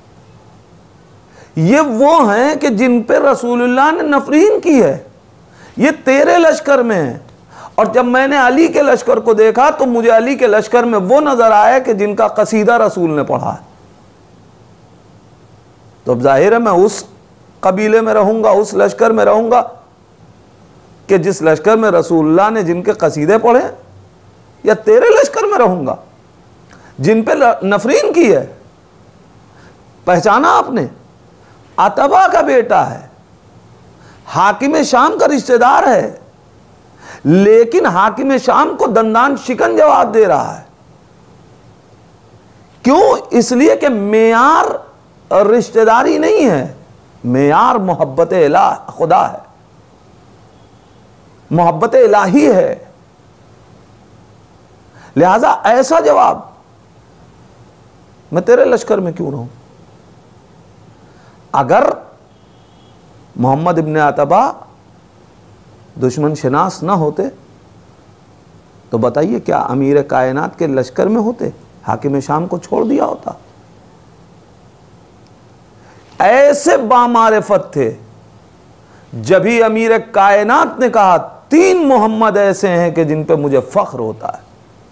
یہ وہ ہیں کہ جن پہ رسول اللہ نے نفرین کی ہے. یہ تیرے لشکر میں ہیں. اور جب میں نے علی کے لشکر کو دیکھا تو مجھے علی کے لشکر میں وہ نظر آیا کہ جن کا قصیدہ رسول نے پڑھا ہے. تو اب ظاہر ہے میں اس قبیلے میں رہوں گا، اس لشکر میں رہوں گا کہ جس لشکر میں رسول اللہ نے جن کے قصیدے پڑھے، یا تیرے لشکر میں رہوں گا جن پہ نفرین کی ہے. پہچانا آپ نے؟ عتبہ کا بیٹا ہے، حاکم شام کا رشتہ دار ہے، لیکن حاکم شام کو دندان شکن جواب دے رہا ہے. کیوں؟ اس لیے کہ معیار رشتہ داری نہیں ہے، معیار محبت الہ خدا ہے، محبت الہی ہے. لہذا ایسا جواب، میں تیرے لشکر میں کیوں رہوں؟ اگر محمد ابن عتبہ دشمن شناس نہ ہوتے تو بتائیے کیا امیر کائنات کے لشکر میں ہوتے؟ حاکم شام کو چھوڑ دیا ہوتا. ایسے بامعرفت تھے، جبھی امیر کائنات نے کہا تین محمد ایسے ہیں کہ جن پہ مجھے فخر ہوتا ہے.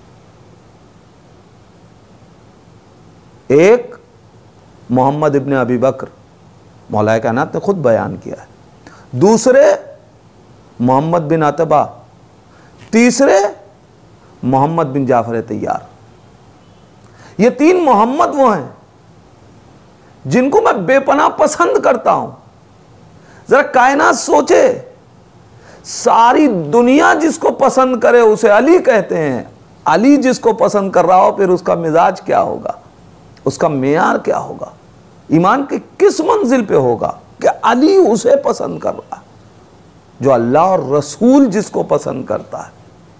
ایک محمد ابن ابی بکر، مولا کائنات نے خود بیان کیا ہے. دوسرے محمد بن عتبہ. تیسرے محمد بن جعفر طیار. یہ تین محمد وہ ہیں جن کو میں بے پناہ پسند کرتا ہوں. ذرا کائنات سوچے، ساری دنیا جس کو پسند کرے اسے علی کہتے ہیں. علی جس کو پسند کر رہا ہو پھر اس کا مزاج کیا ہوگا، اس کا معیار کیا ہوگا، ایمان کی کس منزل پہ ہوگا کہ علی اسے پسند کر رہا ہے. جو اللہ اور رسول جس کو پسند کرتا ہے،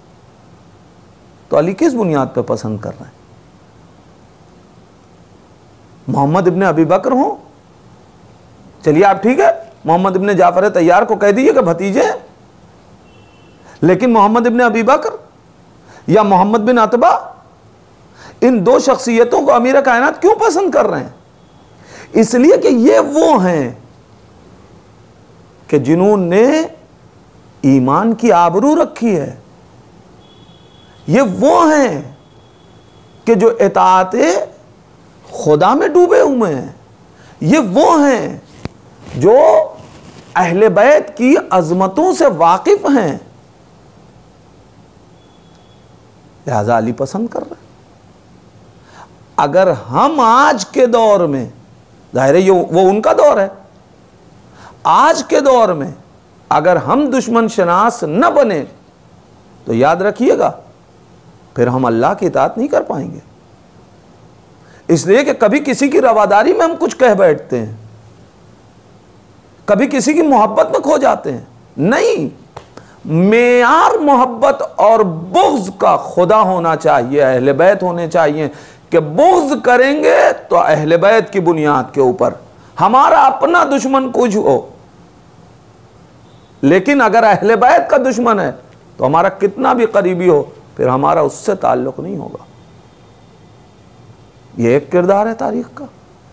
تو علی کس بنیاد پہ پسند کر رہے ہیں؟ محمد ابن ابی بکر ہوں، چلیے آپ ٹھیک ہے محمد ابن جعفر طیار کو کہہ دیجئے کہ بھتیجے ہیں، لیکن محمد ابن ابی بکر یا محمد بن عتبہ، ان دو شخصیتوں کو امیر کائنات کیوں پسند کر رہے ہیں؟ اس لیے کہ یہ وہ ہیں کہ جنہوں نے ایمان کی آبرو رکھی ہے. یہ وہ ہیں کہ جو اطاعت خدا میں ڈوبے ہوئے ہیں. یہ وہ ہیں جو اہل بیت کی عظمتوں سے واقف ہیں. لہذا علی پسند کر رہے ہیں. اگر ہم آج کے دور میں، ظاہر ہے یہ وہ ان کا دور ہے، آج کے دور میں اگر ہم دشمن شناس نہ بنے تو یاد رکھیے گا پھر ہم اللہ کی اطاعت نہیں کر پائیں گے. اس لیے کہ کبھی کسی کی رواداری میں ہم کچھ کہہ بیٹھتے ہیں، کبھی کسی کی محبت میں کھو جاتے ہیں. نہیں، معیار محبت اور بغض کا خدا ہونا چاہیے، اہل بیت ہونے چاہیے کہ بغض کریں گے تو اہل بیت کی بنیاد کے اوپر. ہمارا اپنا دشمن کچھ ہو، لیکن اگر اہل بیت کا دشمن ہے تو ہمارا کتنا بھی قریبی ہو پھر ہمارا اس سے تعلق نہیں ہوگا. یہ ایک کردار ہے تاریخ کا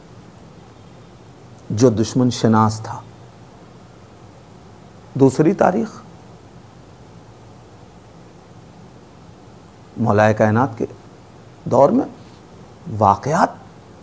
جو دشمن شناس تھا۔ دوسری تاریخ مولا کائنات کے دور میں واقعات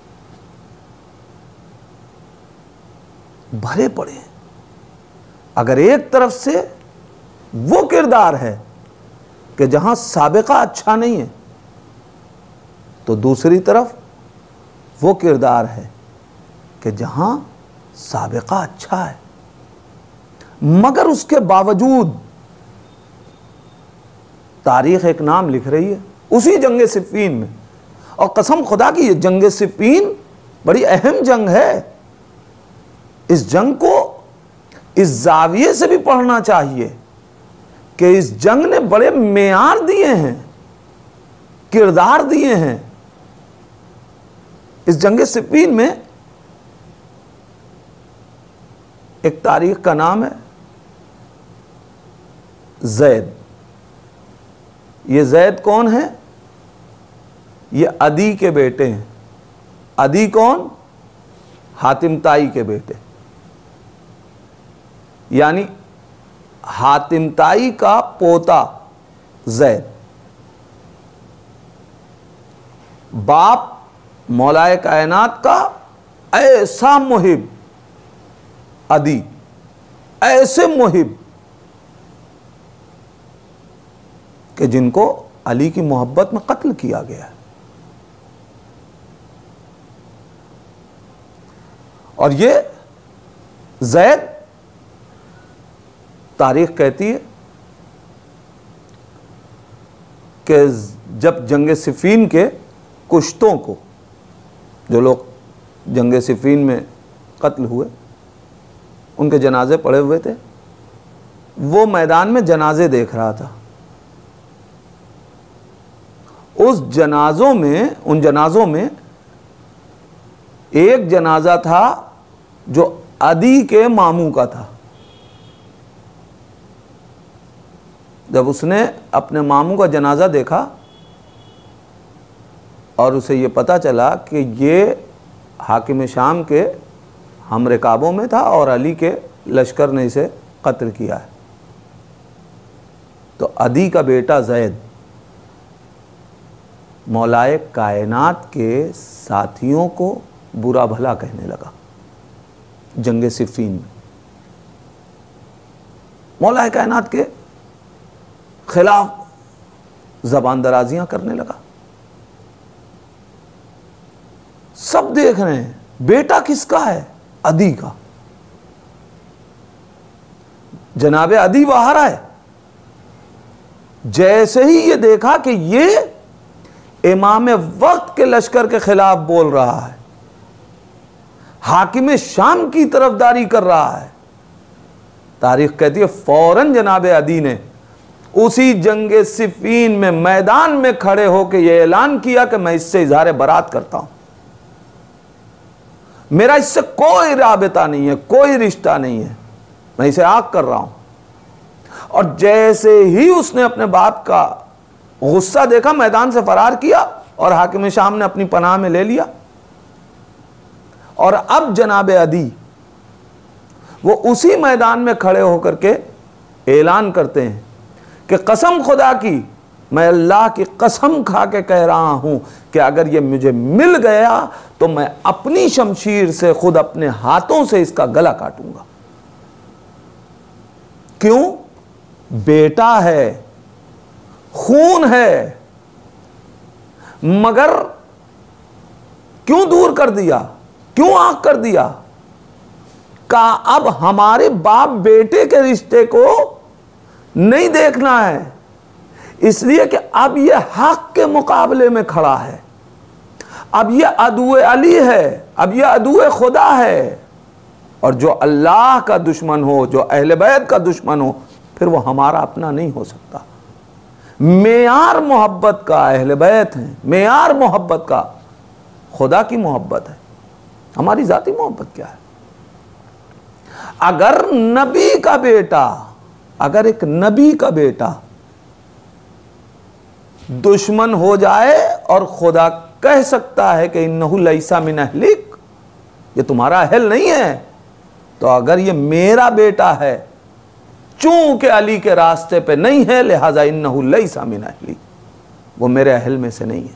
بھرے پڑے ہیں۔ اگر ایک طرف سے وہ کردار ہے کہ جہاں سابقہ اچھا نہیں ہے، تو دوسری طرف وہ کردار ہے کہ جہاں سابقہ اچھا ہے، مگر اس کے باوجود تاریخ ایک نام لکھ رہی ہے اسی جنگ صفین میں۔ اور قسم خدا کی یہ جنگ صفین بڑی اہم جنگ ہے۔ اس جنگ کو اس زاویے سے بھی پڑھنا چاہیے کہ اس جنگ نے بڑے معیار دیے ہیں، کردار دیے ہیں۔ اس جنگ صفین میں ایک تاریخ کا نام ہے زید۔ یہ زید کون ہے؟ یہ عدی کے بیٹے ہیں۔ عدی کون؟ حاتم طائی کے بیٹے، یعنی حاتم طائی کا پوتا زید۔ باپ مولا کائنات کا ایسا محب عدی، ایسے محب کہ جن کو علی کی محبت میں قتل کیا گیا ہے۔ اور یہ زید، تاریخ کہتی ہے کہ جب جنگ صفین کے کشتوں کو، جو لوگ جنگ صفین میں قتل ہوئے، ان کے جنازے پڑے ہوئے تھے، وہ میدان میں جنازے دیکھ رہا تھا۔ اس جنازوں میں ان جنازوں میں ایک جنازہ تھا جو عدی کے ماموں کا تھا۔ جب اس نے اپنے ماموں کا جنازہ دیکھا اور اسے یہ پتا چلا کہ یہ حاکم شام کے ہم رکابوں میں تھا اور علی کے لشکر نے اسے قتل کیا ہے، تو عدی کا بیٹا زید مولائے کائنات کے ساتھیوں کو برا بھلا کہنے لگا جنگ صفین میں، مولائے کائنات کے خلاف زبان درازیاں کرنے لگا۔ سب دیکھ رہے ہیں بیٹا کس کا ہے؟ عدی کا۔ جناب عدی باہر آئے، جیسے ہی یہ دیکھا کہ یہ امام وقت کے لشکر کے خلاف بول رہا ہے، حاکم شام کی طرفداری کر رہا ہے، تاریخ کہتی ہے فوراً جناب عدی نے اسی جنگ صفین میں میدان میں کھڑے ہو کے یہ اعلان کیا کہ میں اس سے اظہار برات کرتا ہوں، میرا اس سے کوئی رابطہ نہیں ہے، کوئی رشتہ نہیں ہے، میں اسے آگ کر رہا ہوں۔ اور جیسے ہی اس نے اپنے باپ کا غصہ دیکھا، میدان سے فرار کیا اور حاکم شام نے اپنی پناہ میں لے لیا۔ اور اب جناب عدی وہ اسی میدان میں کھڑے ہو کر کے اعلان کرتے ہیں کہ قسم خدا کی، میں اللہ کی قسم کھا کے کہہ رہا ہوں کہ اگر یہ مجھے مل گیا تو میں اپنی شمشیر سے خود اپنے ہاتھوں سے اس کا گلا کاٹوں گا۔ کیوں؟ بیٹا ہے، خون ہے، مگر کیوں دور کر دیا، کیوں آنکھ کر دیا؟ کہا اب ہمارے باپ بیٹے کے رشتے کو نہیں دیکھنا ہے، اس لیے کہ اب یہ حق کے مقابلے میں کھڑا ہے، اب یہ عدو علی ہے، اب یہ عدو خدا ہے، اور جو اللہ کا دشمن ہو، جو اہل بیت کا دشمن ہو، پھر وہ ہمارا اپنا نہیں ہو سکتا۔ معیار محبت کا اہل بیت ہیں، معیار محبت کا خدا کی محبت ہے، ہماری ذاتی محبت کیا ہے؟ اگر نبی کا بیٹا اگر ایک نبی کا بیٹا دشمن ہو جائے اور خدا کہہ سکتا ہے کہ انہو لیسا من اہلک، یہ تمہارا اہل نہیں ہے، تو اگر یہ میرا بیٹا ہے چونکہ علی کے راستے پہ نہیں ہے لہذا انہو لیسا من اہلی، وہ میرے اہل میں سے نہیں ہے۔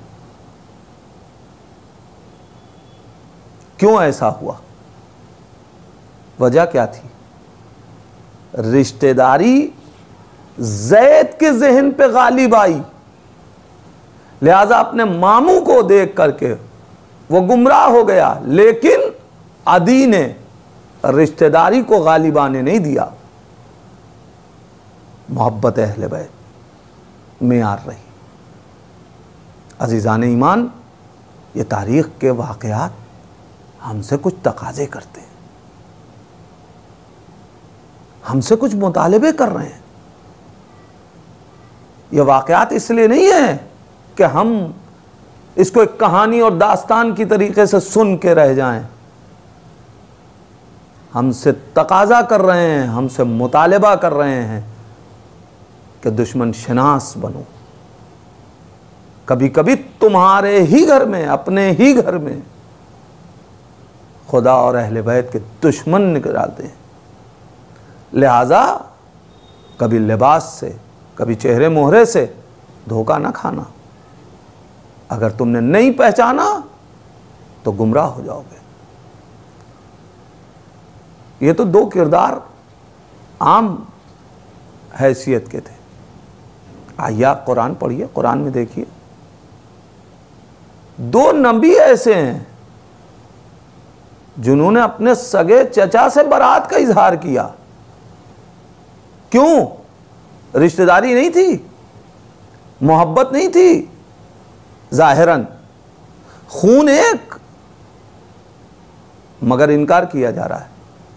کیوں ایسا ہوا؟ وجہ کیا تھی؟ رشتہ داری زید کے ذہن پہ غالب آئی، لہذا اپنے ماموں کو دیکھ کر کے وہ گمراہ ہو گیا، لیکن عدی نے رشتہ داری کو غالب آنے نہیں دیا، محبت اہل بیت معیار رہی۔ عزیزان ایمان، یہ تاریخ کے واقعات ہم سے کچھ تقاضے کرتے ہیں، ہم سے کچھ مطالبے کر رہے ہیں۔ یہ واقعات اس لیے نہیں ہیں کہ ہم اس کو ایک کہانی اور داستان کی طریقے سے سن کے رہ جائیں، ہم سے تقاضا کر رہے ہیں، ہم سے مطالبہ کر رہے ہیں کہ دشمن شناس بنو۔ کبھی کبھی تمہارے ہی گھر میں، اپنے ہی گھر میں خدا اور اہل بیت کے دشمن نکل آتے ہیں، لہذا کبھی لباس سے، کبھی چہرے مہرے سے دھوکہ نہ کھانا۔ اگر تم نے نہیں پہچانا تو گمراہ ہو جاؤ گے۔ یہ تو دو کردار عام حیثیت کے تھے۔ آئیے آپ قرآن پڑھیے، قرآن میں دیکھیے دو نبی ایسے ہیں جنہوں نے اپنے سگے چچا سے برات کا اظہار کیا۔ کیوں؟ رشتہ داری نہیں تھی، محبت نہیں تھی، ظاہراً خون ایک، مگر انکار کیا جا رہا ہے۔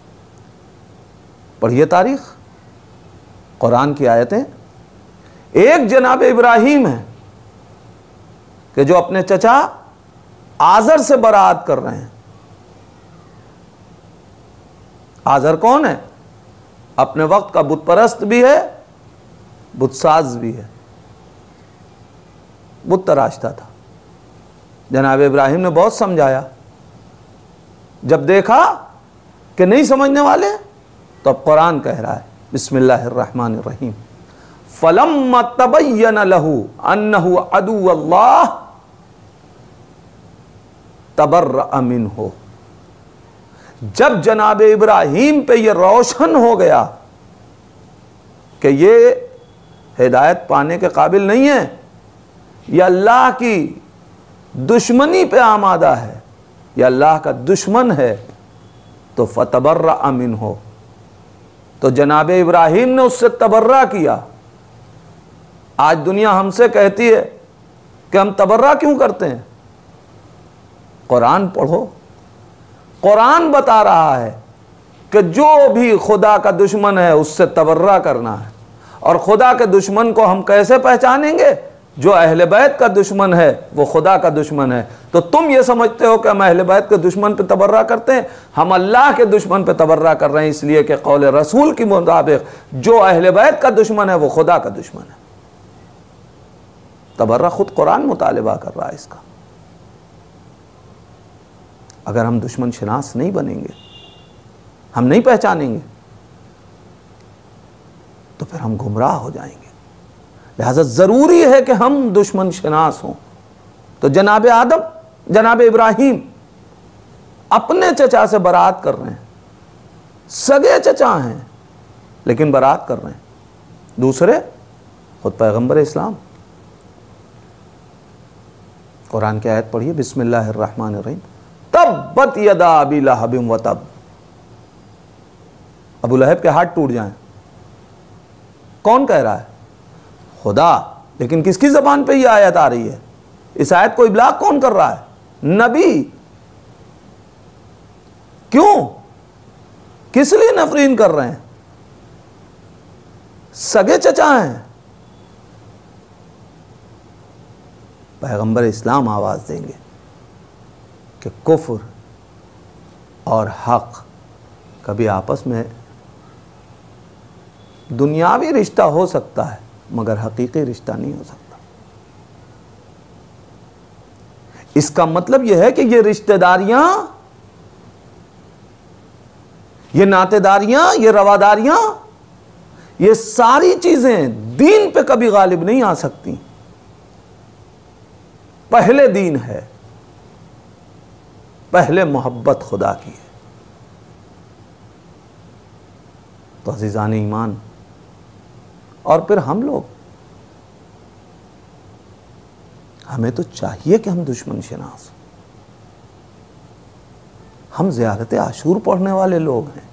پڑھیے تاریخ، قرآن کی آیتیں۔ ایک جناب ابراہیم ہے کہ جو اپنے چچا آزر سے برات کر رہے ہیں۔ آزر کون ہے؟ اپنے وقت کا بت پرست بھی ہے، بت ساز بھی ہے، بت تراشتا تھا۔ جناب ابراہیم نے بہت سمجھایا، جب دیکھا کہ نہیں سمجھنے والے تو اب قرآن کہہ رہا ہے، بسم اللہ الرحمن الرحیم، فَلَمَّا تَبَيَّنَ لَهُ أَنَّهُ عَدُوَّ اللَّهِ تَبَرَّأَ مِنْهُ۔ جب جناب ابراہیم پہ یہ روشن ہو گیا کہ یہ ہدایت پانے کے قابل نہیں ہے، یہ اللہ کی دشمنی پہ آمادہ ہے، یہ اللہ کا دشمن ہے، تو فَتَبَرَّأَ مِنْهُ، تو جناب ابراہیم نے اس سے تبرہ کیا۔ آج دنیا ہم سے کہتی ہے کہ ہم تبرہ کیوں کرتے ہیں؟ قرآن پڑھو، قرآن بتا رہا ہے کہ جو بھی خدا کا دشمن ہے اس سے تبرہ کرنا ہے۔ اور خدا کے دشمن کو ہم کیسے پہچانیں گے؟ جو اہل بیت کا دشمن ہے وہ خدا کا دشمن ہے۔ تو تم یہ سمجھتے ہو کہ ہم اہل بیت کے دشمن پہ تبرہ کرتے ہیں؟ ہم اللہ کے دشمن پہ تبرہ کر رہے ہیں، اس لیے کہ قول رسول کے مطابق جو اہل بیت کا دشمن ہے وہ خدا کا دشمن ہے۔ تبرہ خود قرآن مطالبہ کر رہا ہے اس کا۔ اگر ہم دشمن شناس نہیں بنیں گے، ہم نہیں پہچانیں گے، تو پھر ہم گمراہ ہو جائیں گے۔ لہذا ضروری ہے کہ ہم دشمن شناس ہوں۔ تو جناب آدم، جناب ابراہیم اپنے چچا سے برات کر رہے ہیں، سگے چچا ہیں لیکن برات کر رہے ہیں۔ دوسرے خود پیغمبر اسلام۔ قرآن کی آیت پڑھیے، بسم اللہ الرحمن الرحیم، تبت یدا ابی لہب وتب۔ ابو لہب کے ہاتھ ٹوٹ جائیں، کون کہہ رہا ہے؟ خدا۔ لیکن کس کی زبان پہ یہ آیت آ رہی ہے؟ اس آیت کو ابلاغ کون کر رہا ہے؟ نبی۔ کیوں؟ کس لیے نفرین کر رہے ہیں؟ سگے چچا ہیں۔ پیغمبر اسلام آواز دیں گے کہ کفر اور حق کبھی آپس میں دنیاوی رشتہ ہو سکتا ہے مگر حقیقی رشتہ نہیں ہو سکتا۔ اس کا مطلب یہ ہے کہ یہ رشتہ داریاں، یہ ناطے داریاں، یہ رواداریاں، یہ ساری چیزیں دین پہ کبھی غالب نہیں آ سکتی. پہلے دین ہے، پہلے محبت خدا کی ہے. تو عزیزان ایمان، اور پھر ہم لوگ، ہمیں تو چاہیے کہ ہم دشمن شناس، ہم زیارت عاشور پڑھنے والے لوگ ہیں.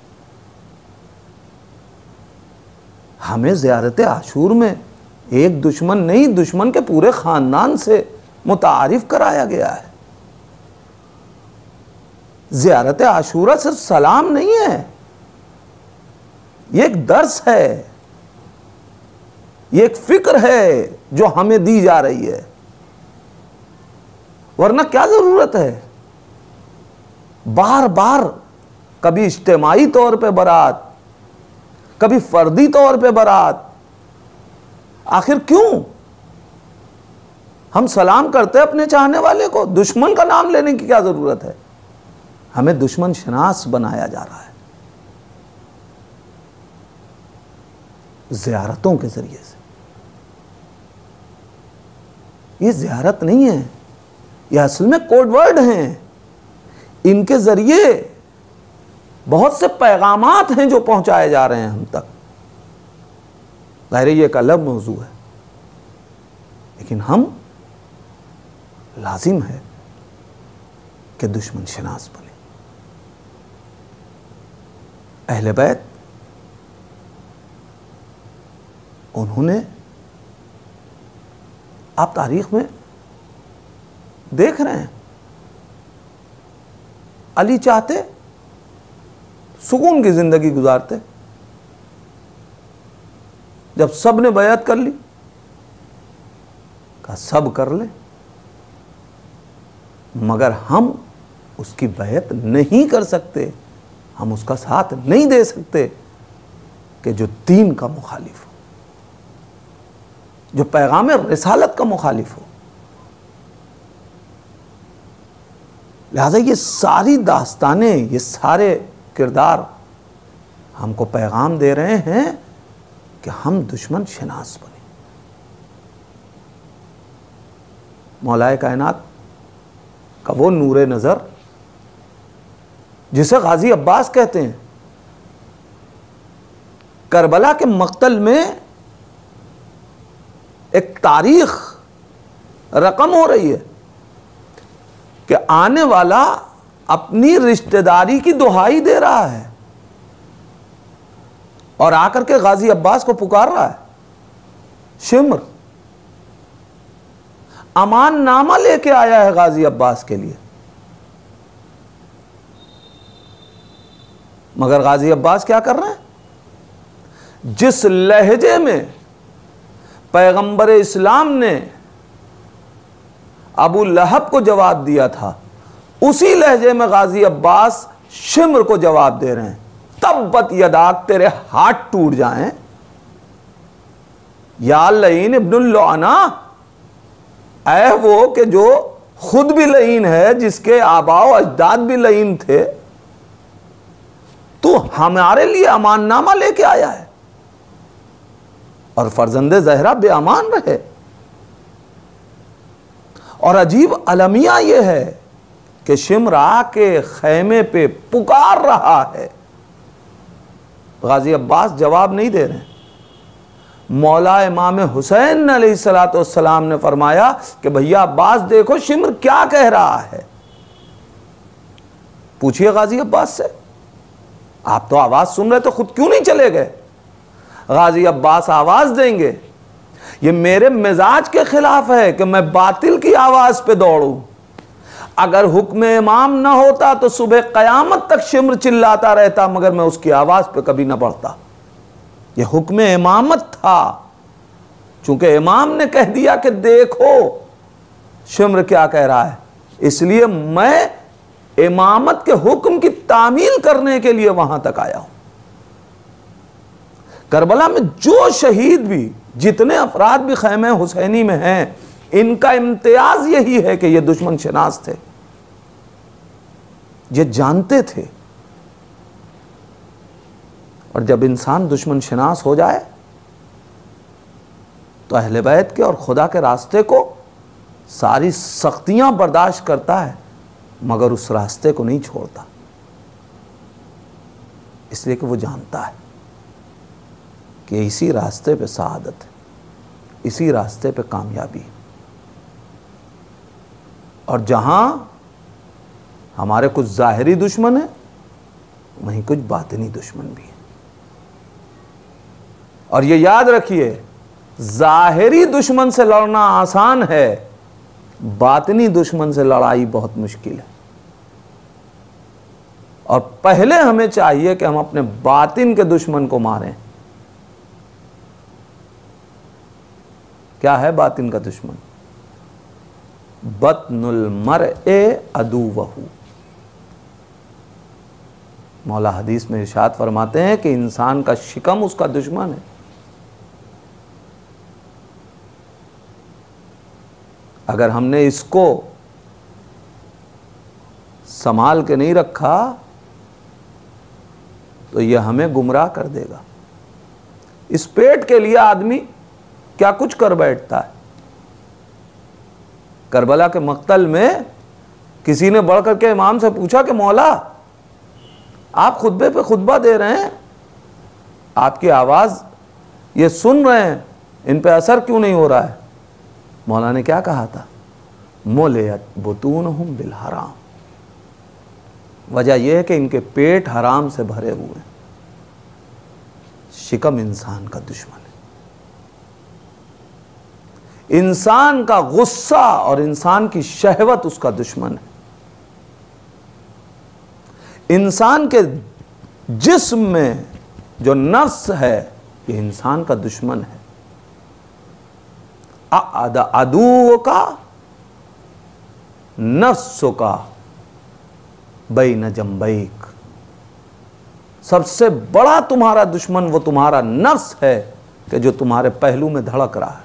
ہمیں زیارت عاشور میں ایک دشمن نہیں، دشمن کے پورے خاندان سے متعارف کرایا گیا ہے. زیارت عاشورہ صرف سلام نہیں ہے، یہ ایک درس ہے، یہ ایک فکر ہے جو ہمیں دی جا رہی ہے. ورنہ کیا ضرورت ہے بار بار کبھی اجتماعی طور پہ برات، کبھی فردی طور پہ برات؟ آخر کیوں ہم سلام کرتے اپنے چاہنے والے کو؟ دشمن کا نام لینے کی کیا ضرورت ہے؟ ہمیں دشمن شناس بنایا جا رہا ہے زیارتوں کے ذریعے سے. یہ زیارت نہیں ہے، یہ اصل میں کوڈ ورڈ ہیں. ان کے ذریعے بہت سے پیغامات ہیں جو پہنچائے جا رہے ہیں ہم تک. ظاہر یہ ایک الگ موضوع ہے، لیکن ہم لازم ہے کہ دشمن شناس بنے. اہل بیت انہوں نے، آپ تاریخ میں دیکھ رہے ہیں، علی چاہتے سکون کی زندگی گزارتے. جب سب نے بیعت کر لی، کہا سب کر لیں مگر ہم اس کی بیعت نہیں کر سکتے، ہم اس کا ساتھ نہیں دے سکتے کہ جو دین کا مخالف ہو، جو پیغام رسالت کا مخالف ہو. لہذا یہ ساری داستانیں، یہ سارے کردار ہم کو پیغام دے رہے ہیں کہ ہم دشمن شناس بنیں. مولا کائنات کا وہ نور نظر جسے غازی عباس کہتے ہیں، کربلا کے مقتل میں ایک تاریخ رقم ہو رہی ہے کہ آنے والا اپنی رشتہ داری کی دہائی دے رہا ہے اور آ کر کے غازی عباس کو پکار رہا ہے. شمر امان نامہ لے کے آیا ہے غازی عباس کے لیے، مگر غازی عباس کیا کر رہے ہیں؟ جس لہجے میں پیغمبر اسلام نے ابو لہب کو جواب دیا تھا، اسی لہجے میں غازی عباس شمر کو جواب دے رہے ہیں. تبت یداک، تیرے ہاتھ ٹوٹ جائیں یا لعین ابن اللعنہ، اے وہ کہ جو خود بھی لعین ہے، جس کے آباء و اجداد بھی لعین تھے، تو ہمارے لیے امان نامہ لے کے آیا ہے اور فرزند زہرا بے امان رہے. اور عجیب المیہ یہ ہے کہ شمر آ کے خیمے پہ پکار رہا ہے، غازی عباس جواب نہیں دے رہے ہیں. مولا امام حسین علیہ الصلوۃ والسلام نے فرمایا کہ بھیا عباس دیکھو شمر کیا کہہ رہا ہے. پوچھئے غازی عباس سے، آپ تو آواز سن رہے تو خود کیوں نہیں چلے گئے؟ غازی عباس آواز دیں گے، یہ میرے مزاج کے خلاف ہے کہ میں باطل کی آواز پہ دوڑوں. اگر حکم امام نہ ہوتا تو صبح قیامت تک شمر چلاتا رہتا، مگر میں اس کی آواز پہ کبھی نہ بڑھتا. یہ حکم امامت تھا، چونکہ امام نے کہہ دیا کہ دیکھو شمر کیا کہہ رہا ہے، اس لیے میں امامت کے حکم کی تعمیل کرنے کے لیے وہاں تک آیا ہوں. کربلا میں جو شہید بھی، جتنے افراد بھی خیمہ حسینی میں ہیں، ان کا امتیاز یہی ہے کہ یہ دشمن شناس تھے، یہ جانتے تھے. اور جب انسان دشمن شناس ہو جائے تو اہل بیت کے اور خدا کے راستے کو ساری سختیاں برداشت کرتا ہے، مگر اس راستے کو نہیں چھوڑتا، اس لیے کہ وہ جانتا ہے کہ اسی راستے پہ سعادت ہے، اسی راستے پہ کامیابی ہے. اور جہاں ہمارے کچھ ظاہری دشمن ہیں وہیں کچھ باطنی دشمن بھی ہیں. اور یہ یاد رکھیے، ظاہری دشمن سے لڑنا آسان ہے، باطنی دشمن سے لڑائی بہت مشکل ہے. اور پہلے ہمیں چاہیے کہ ہم اپنے باطن کے دشمن کو ماریں. کیا ہے باطن کا دشمن؟ بطن المرء عدوہ. مولا حدیث میں ارشاد فرماتے ہیں کہ انسان کا شکم اس کا دشمن ہے. اگر ہم نے اس کو سنبھال کے نہیں رکھا تو یہ ہمیں گمراہ کر دے گا. اس پیٹ کے لیے آدمی کیا کچھ کر بیٹھتا ہے. کربلا کے مقتل میں کسی نے بڑھ کر کے امام سے پوچھا کہ مولا آپ خطبے پہ خطبہ دے رہے ہیں، آپ کی آواز یہ سن رہے ہیں، ان پہ اثر کیوں نہیں ہو رہا ہے؟ مولا نے کیا کہا تھا؟ مُلِئَتْ بُطُونُهُمْ بِالْحَرَامِ. وجہ یہ ہے کہ ان کے پیٹ حرام سے بھرے ہوئے ہیں. شکم انسان کا دشمن ہے. انسان کا غصہ اور انسان کی شہوت اس کا دشمن ہے. انسان کے جسم میں جو نفس ہے یہ انسان کا دشمن ہے. عدو کا نفس کا بین جنبیک. سب سے بڑا تمہارا دشمن وہ تمہارا نفس ہے کہ جو تمہارے پہلو میں دھڑک رہا ہے.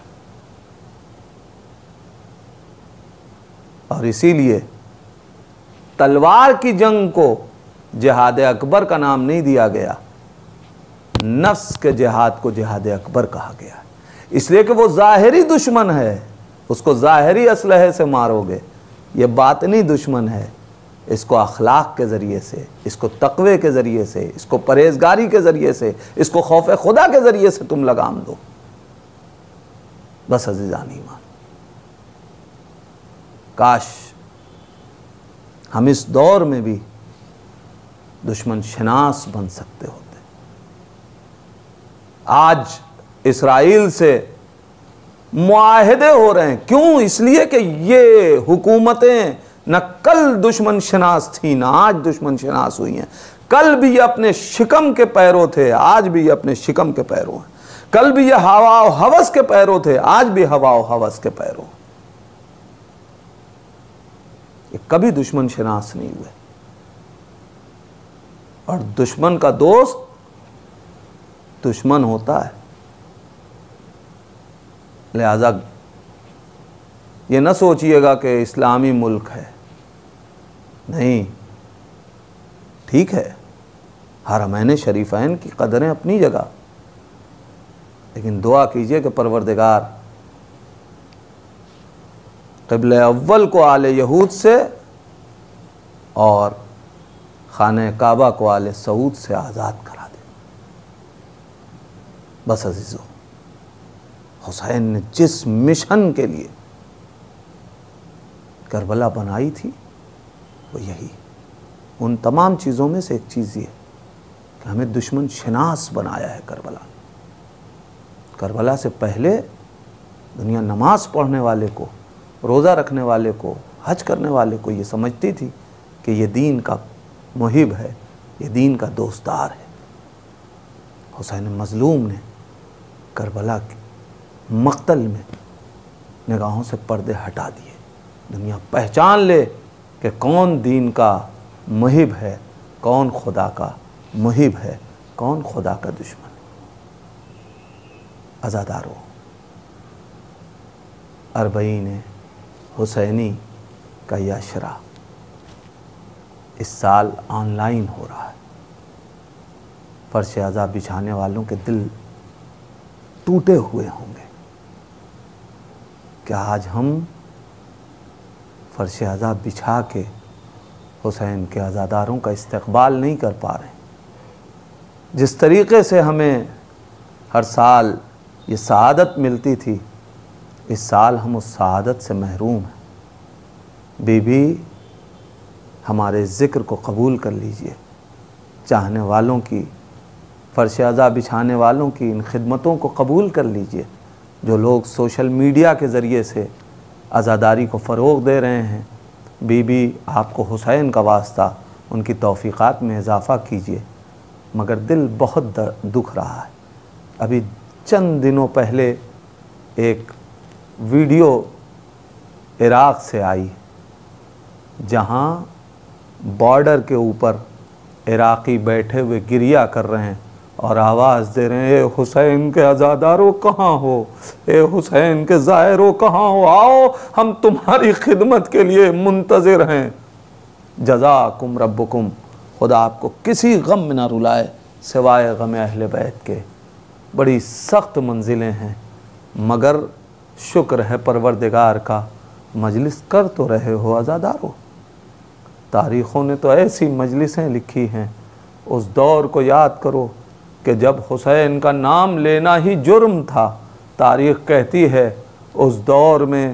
اور اسی لیے تلوار کی جنگ کو جہاد اکبر کا نام نہیں دیا گیا، نفس کے جہاد کو جہاد اکبر کہا گیا. اس لیے کہ وہ ظاہری دشمن ہے، اس کو ظاہری اسلحے سے مارو گے. یہ باطنی دشمن ہے، اس کو اخلاق کے ذریعے سے، اس کو تقوی کے ذریعے سے، اس کو پرہیزگاری کے ذریعے سے، اس کو خوف خدا کے ذریعے سے تم لگام دو. بس عزیزان ایمان، کاش ہم اس دور میں بھی دشمن شناس بن سکتے ہوتے. آج اسرائیل سے معاہدے ہو رہے ہیں. کیوں؟ اس لیے کہ یہ حکومتیں نہ کل دشمن شناس تھیں نہ آج دشمن شناس ہوئی ہیں. کل بھی یہ اپنے شکم کے پیرو تھے، آج بھی یہ اپنے شکم کے پیرو ہیں. کل بھی یہ ہوا و ہوس کے پیرو تھے، آج بھی ہوا و ہوس کے پیرو ہیں. یہ کبھی دشمن شناس نہیں ہوئے. اور دشمن کا دوست دشمن ہوتا ہے. لہذا یہ نہ سوچئے گا کہ اسلامی ملک ہے. نہیں، ٹھیک ہے حرمین شریفین کی قدریں اپنی جگہ، لیکن دعا کیجئے کہ پروردگار قبلہ اول کو آل یہود سے اور خانہ کعبہ کو آل سعود سے آزاد کرا دے. بس عزیزو، حسین نے جس مشن کے لیے کربلا بنائی تھی وہ یہی. ان تمام چیزوں میں سے ایک چیز یہ کہ ہمیں دشمن شناس بنایا ہے کربلا. کربلا سے پہلے دنیا نماز پڑھنے والے کو، روزہ رکھنے والے کو، حج کرنے والے کو یہ سمجھتی تھی کہ یہ دین کا محب ہے، یہ دین کا دوستدار ہے. حسین مظلوم نے کربلا کے مقتل میں نگاہوں سے پردے ہٹا دیے. دنیا پہچان لے کہ کون دین کا محب ہے، کون خدا کا محب ہے، کون خدا کا دشمن ہے. عزادارو، اربعین حسینی کا یہ اشرا اس سال آن لائن ہو رہا ہے۔ فرش عزا بچھانے والوں کے دل ٹوٹے ہوئے ہوں گے کہ آج ہم فرش عزا بچھا کے حسین کے عزاداروں کا استقبال نہیں کر پا رہے ہیں۔ جس طریقے سے ہمیں ہر سال یہ سعادت ملتی تھی، اس سال ہم اس سعادت سے محروم ہیں۔ بی بی ہمارے ذکر کو قبول کر لیجئے، چاہنے والوں کی، فرش عزا بچھانے والوں کی ان خدمتوں کو قبول کر لیجئے جو لوگ سوشل میڈیا کے ذریعے سے عزاداری کو فروغ دے رہے ہیں۔ بی بی آپ کو حسین کا واسطہ ان کی توفیقات میں اضافہ کیجئے، مگر دل بہت دکھ رہا ہے۔ ابھی چند دنوں پہلے ایک ویڈیو عراق سے آئی جہاں بارڈر کے اوپر عراقی بیٹھے ہوئے گریہ کر رہے ہیں اور آواز دے رہے ہیں، اے حسین کے عزاداروں کہاں ہو، اے حسین کے زائروں کہاں ہو، آؤ ہم تمہاری خدمت کے لیے منتظر ہیں۔ جزاکم ربکم، خدا آپ کو کسی غم میں نہ رلائے سوائے غم اہل بیت کے۔ بڑی سخت منزلیں ہیں، مگر شکر ہے پروردگار کا، مجلس کر تو رہے ہو عزادارو۔ تاریخوں نے تو ایسی مجلسیں لکھی ہیں، اس دور کو یاد کرو کہ جب حسین کا نام لینا ہی جرم تھا۔ تاریخ کہتی ہے اس دور میں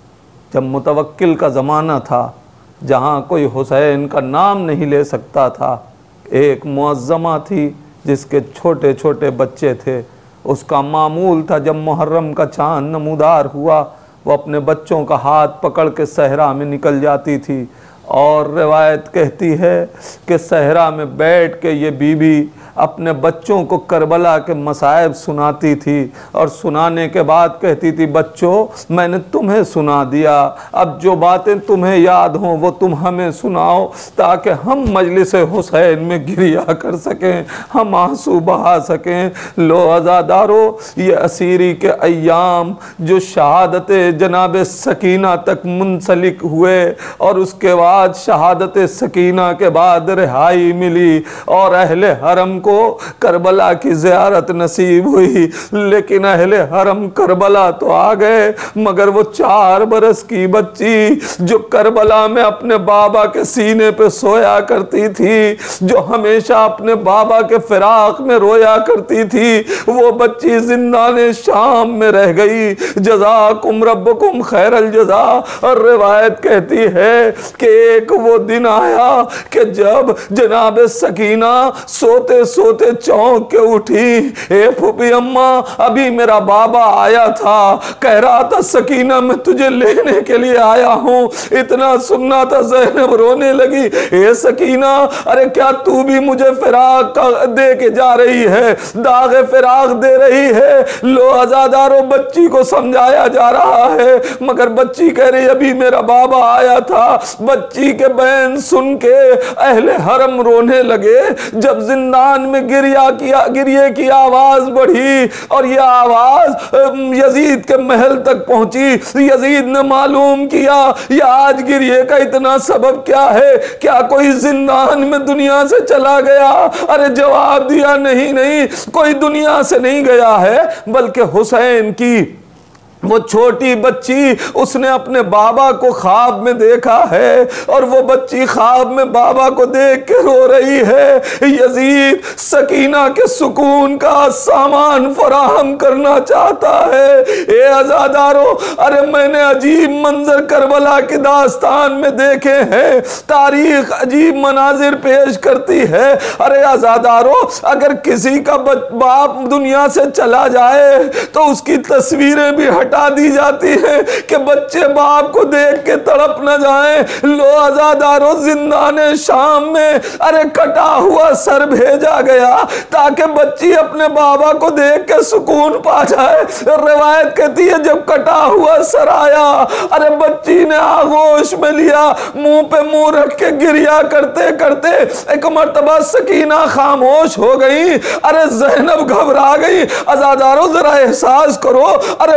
جب متوکل کا زمانہ تھا، جہاں کوئی حسین کا نام نہیں لے سکتا تھا، ایک معظمہ تھی جس کے چھوٹے چھوٹے بچے تھے، اس کا معمول تھا جب محرم کا چاند نمودار ہوا وہ اپنے بچوں کا ہاتھ پکڑ کے صحرا میں نکل جاتی تھی، اور روایت کہتی ہے کہ صحرا میں بیٹھ کے یہ بی بی اپنے بچوں کو کربلا کے مصائب سناتی تھی، اور سنانے کے بعد کہتی تھی، بچوں میں نے تمہیں سنا دیا، اب جو باتیں تمہیں یاد ہوں وہ تم ہمیں سناؤ تاکہ ہم مجلس حسین میں گریہ کر سکیں، ہم آنسو بہا سکیں۔ لو عزادارو، یہ اسیری کے ایام جو شہادت جناب سکینہ تک منسلک ہوئے اور اس کے بعد شہادت سکینہ کے بعد رہائی ملی اور اہل حرم کو کربلا کی زیارت نصیب ہوئی، لیکن اہل حرم کربلا تو آ گئے، مگر وہ چار برس کی بچی جو کربلا میں اپنے بابا کے سینے پہ سویا کرتی تھی، جو ہمیشہ اپنے بابا کے فراق میں رویا کرتی تھی، وہ بچی زندان شام میں رہ گئی۔ جزاکم ربکم خیر الجزا۔ اور روایت کہتی ہے کہ ایک وہ دن آیا کہ جب جناب سکینہ سوتے سوتے چونک کے اٹھی، اے پھوپھی اماں ابھی میرا بابا آیا تھا، کہہ رہا تھا سکینہ میں تجھے لینے کے لیے آیا ہوں۔ اتنا سننا تھا زینب رونے لگی، اے سکینہ ارے کیا تو بھی مجھے فراق دے کے جا رہی ہے، داغ فراق دے رہی ہے؟ لو عزادارو، بچی کو سمجھایا جا رہا ہے، مگر بچی کہہ رہی ابھی میرا بابا آیا تھا۔ بچی کے بین سن کے اہل حرم رونے لگے۔ جب زندان میں گریہ کیا گریے کی آواز بڑھی اور یہ آواز یزید کے محل تک پہنچی، یزید نے معلوم کیا یہ آج گریے کا اتنا سبب کیا ہے، کیا کوئی زندان میں دنیا سے چلا گیا؟ ارے جواب دیا نہیں نہیں، کوئی دنیا سے نہیں گیا ہے، بلکہ حسین کی وہ چھوٹی بچی اس نے اپنے بابا کو خواب میں دیکھا ہے، اور وہ بچی خواب میں بابا کو دیکھ کے رو رہی ہے۔ یزید سکینہ کے سکون کا سامان فراہم کرنا چاہتا ہے۔ اے عزادارو، ارے میں نے عجیب منظر کربلا کی داستان میں دیکھے ہیں، تاریخ عجیب مناظر پیش کرتی ہے۔ ارے عزادارو، اگر کسی کا باپ دنیا سے چلا جائے تو اس کی تصویریں بھی ہٹا دی جاتی ہے کہ بچے باپ کو دیکھ کے تڑپ نہ جائیں۔ لو عزادارو، زندان شام میں ارے کٹا ہوا سر بھیجا گیا تاکہ بچی اپنے بابا کو دیکھ کے سکون پا جائے۔ روایت کہتی ہے جب کٹا ہوا سر آیا، ارے بچی نے آغوش میں لیا، منہ پہ منہ رکھ کے گریہ کرتے کرتے ایک مرتبہ سکینہ خاموش ہو گئی، ارے زینب گھبرا گئی۔ عزادارو ذرا احساس کرو، ارے ماں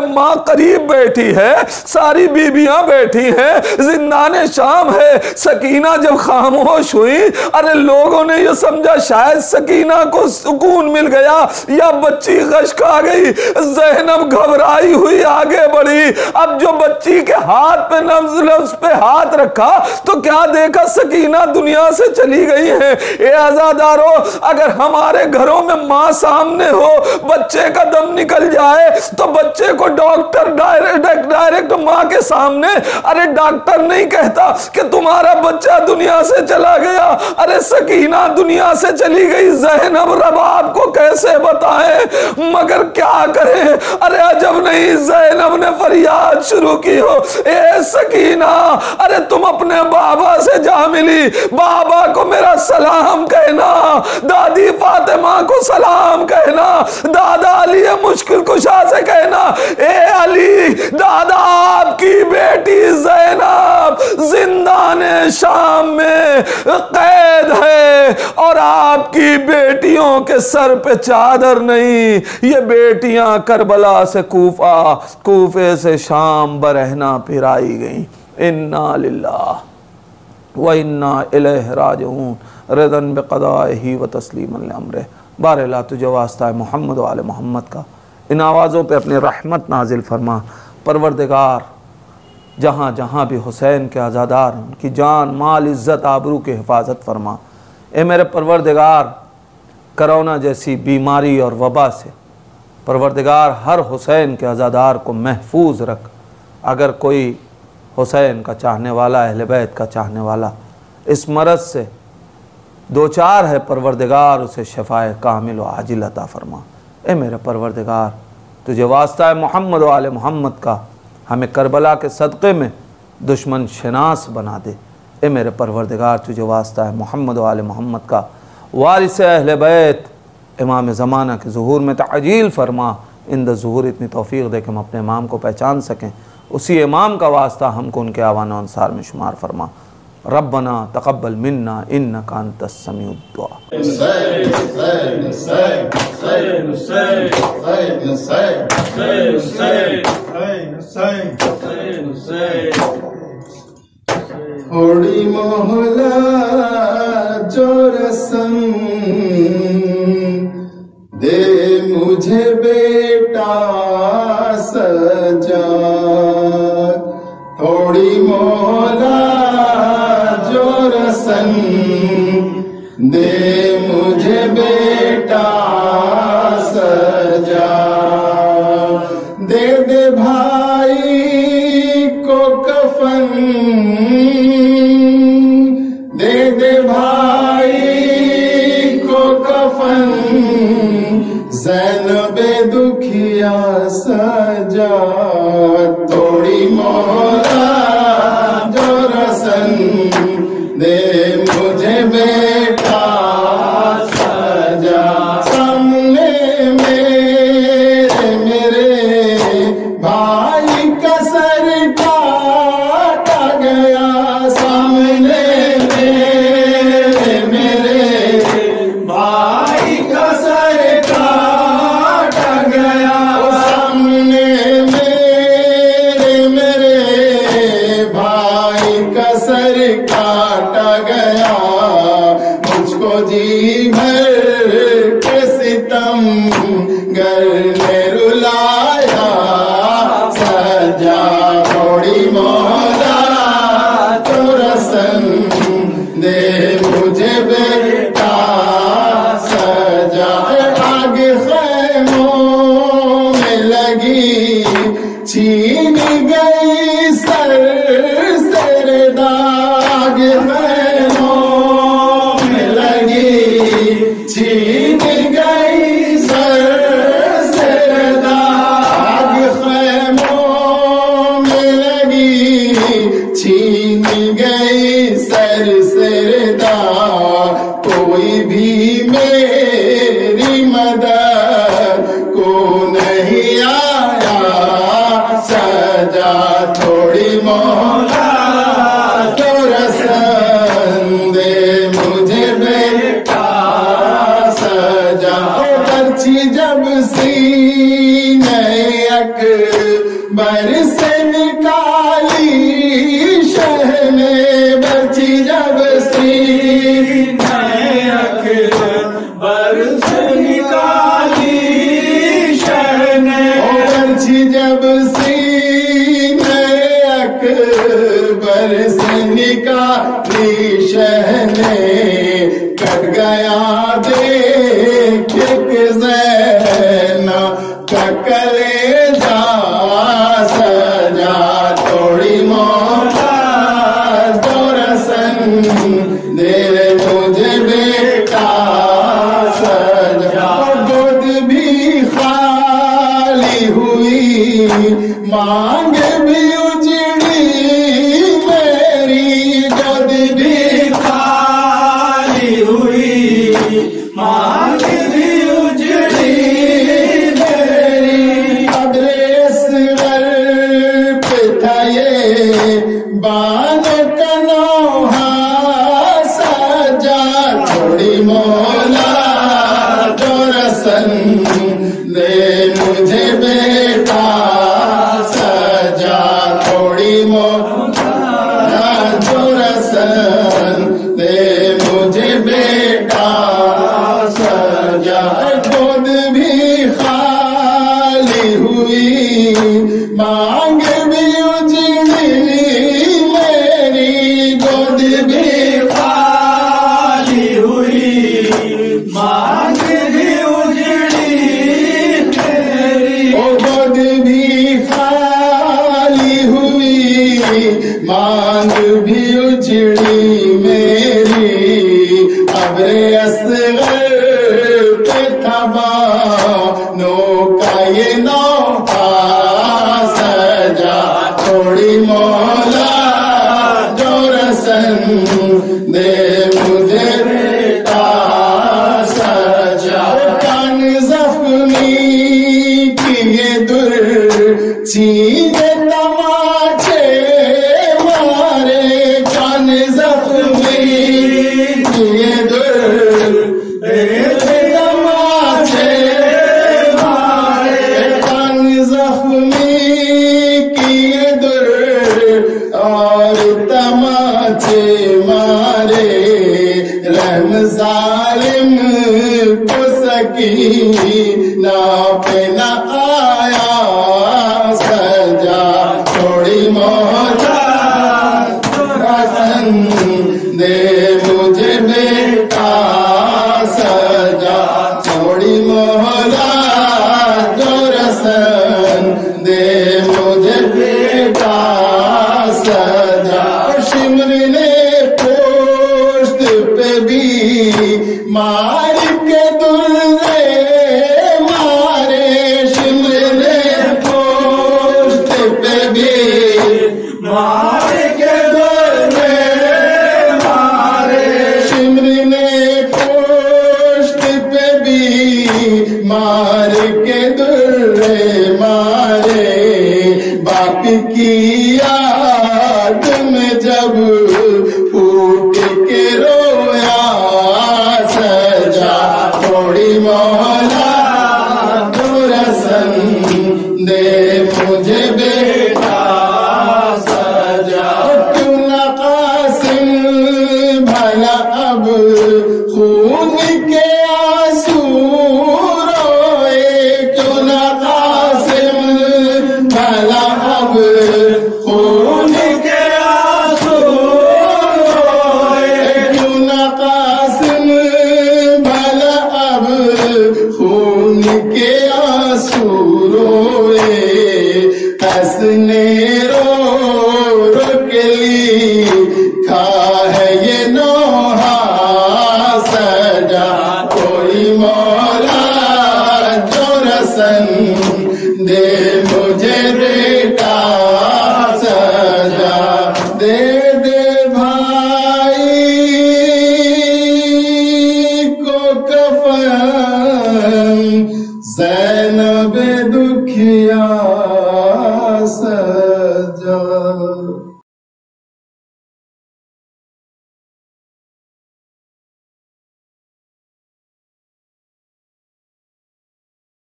قریب بیٹھی ہے، ساری بیبیاں بیٹھی ہیں، زندان شام ہے۔ سکینہ جب خاموش ہوئی، ارے لوگوں نے یہ سمجھا شاید سکینہ کو سکون مل گیا یا بچی غشک آ گئی۔ زینب گھبرائی ہوئی آگے بڑھی، اب جو بچی کے ہاتھ پہ نفس لفظ پہ ہاتھ رکھا تو کیا دیکھا سکینہ دنیا سے چلی گئی ہے۔ اے عزادارو، اگر ہمارے گھروں میں ماں سامنے ہو، بچے کا دم نکل جائے تو بچے کو ڈاکٹر ڈائریکٹ ڈائریکٹ ماں کے سامنے، ارے ڈاکٹر نہیں کہتا کہ تمہارا بچہ دنیا سے چلا گیا، ارے سکینہ دنیا سے چلی گئی۔ زینب رباب کو کیسے بتائیں مگر کیا کریں، ارے عجب نہیں زینب نے فریاد شروع کی ہو، اے سکینہ ارے تم اپنے بابا سے جا ملی، بابا کو میرا سلام کہنا، دادی فاطمہ کو سلام کہنا، دادا علی مشکل کشا سے کہنا، اے علی دادا آپ کی بیٹی زینب زندان شام میں قید ہے اور آپ کی بیٹیوں کے سر پہ چادر نہیں، یہ بیٹیاں کربلا سے کوفہ، کوفے سے شام برہنہ پھرائی گئیں۔ انا للہ وَإِنَّا إِلَيْهِ رَاجِعُونَ رضاً بِقَضَائِهِ وَتَسْلِيمًا لِأَمْرِهِ۔ باراللہ تجھے واسطہ ہے محمد و آل محمد کا، ان آوازوں پہ اپنی رحمت نازل فرما۔ پروردگار جہاں جہاں بھی حسین کے عزادار ان کی جان مال عزت آبرو کی حفاظت فرما۔ اے میرے پروردگار کرونا جیسی بیماری اور وبا سے پروردگار ہر حسین کے عزادار کو محفوظ رکھ۔ اگر کوئی حسین کا چاہنے والا، اہل بیت کا چاہنے والا اس مرض سے دوچار ہے، پروردگار اسے شفائے کامل و عاجل عطا فرما۔ اے میرے پروردگار تجھے واسطہ ہے محمد و آل محمد کا، ہمیں کربلا کے صدقے میں دشمن شناس بنا دے۔ اے میرے پروردگار تجھے واسطہ ہے محمد و آل محمد کا، وارث اہل بیت امام زمانہ کے ظہور میں تعجیل فرما۔ اندر ظہور اتنی توفیق دے کہ ہم اپنے امام کو پہچان سکیں، اسی امام کا واسطہ ہم کو ان کے آوان و انصار میں شمار فرما۔ ربنا تقبل منا انک انت السمیع الدعاء۔ تھوڑی مولا جو رسم دے مجھے بیٹا سجا، تھوڑی مولا جو رسم دے مجھے بیٹا سجا، دے دے بھائی کو کفن، دے دے بھائی کو کفن، زینب دکھیا سجا، تھوڑی مولا جو رسن دے مجھے بیٹا سجا، سامنے میرے میرے بھائی کا سر کاٹا گیا، سامنے میرے میرے بھائی کا سر کاٹا گیا، سامنے میرے میرے بھائی کا سر کاٹا گیا، مجھ کو جی بھر کے ستم گر نے رلایا سجا، تھوڑی مولا تو رسن دے مجھے بیٹا سجا، آگ خیموں میں لگی چھین گئی سر سے داغ، خیموں میں لگی چھین گئی سر سے داغ، خیموں میں لگی چھین گئی سر سے داغ، کوئی بھی میری مدد کو نہیں آیا سجا، تھوڑی مولا تو رسن دے مجھے بیٹا سجا، پرچی جب سینے اکبر سر سے نکالی شہ نے، برچھی جب سینے اکبر سے نکالی شہ نے، کٹ گیا دیکھ کہ زینب کا کلیجہ سجا، توڑی مولا دو رسن دے مجھے بیٹا سجا، گود بھی خالی ہوئی مانگ بھی اجڑی میری، گود بھی خالی ہوئی مانگ بھی اجڑی میری، قبر اصغر پہ تھا یہ بان کا نوحہ سجا، تھوڑی مولا جو رسن دے مجھے بیٹا سجا، تھوڑی مولا جو رسن دے مجھے بیٹا سجا، گود بھی خالی ہوئی مانگ بھی اجڑی میری، گود بھی خالی ہوئی مانگ بھی اجڑی میری، او گود بھی خالی ہوئی مانگ بھی اجڑی میری، ابر اصغر پہ تھا بانوں کا یہ نوحہ سجا، تھوڑی مولا جو رسن دے مجھے بیٹا سجا، کان زخمی کیے در چینے تماچے مارے، کان زخمی کیے در تماچے مارے، کان زخمی کیے در اور تماچے مارے، رحم ظالم کو سکینہ پہ نہ آیا سجا، تھوڑی مولا رسن دے مجھے بیٹا سجا، تھوڑی مولا جو رسن دے مجھے بیٹا سجا، شمر نے پوشت پہ بھی مار کے درے مارے، شمر نے پوشت پہ بھی مار کے درے مارے، شمر نے پوشت پہ بھی مار کے درے مارے، باپ کی یاد میں جب پھوٹ کے رویا سجا، تھوڑی مولا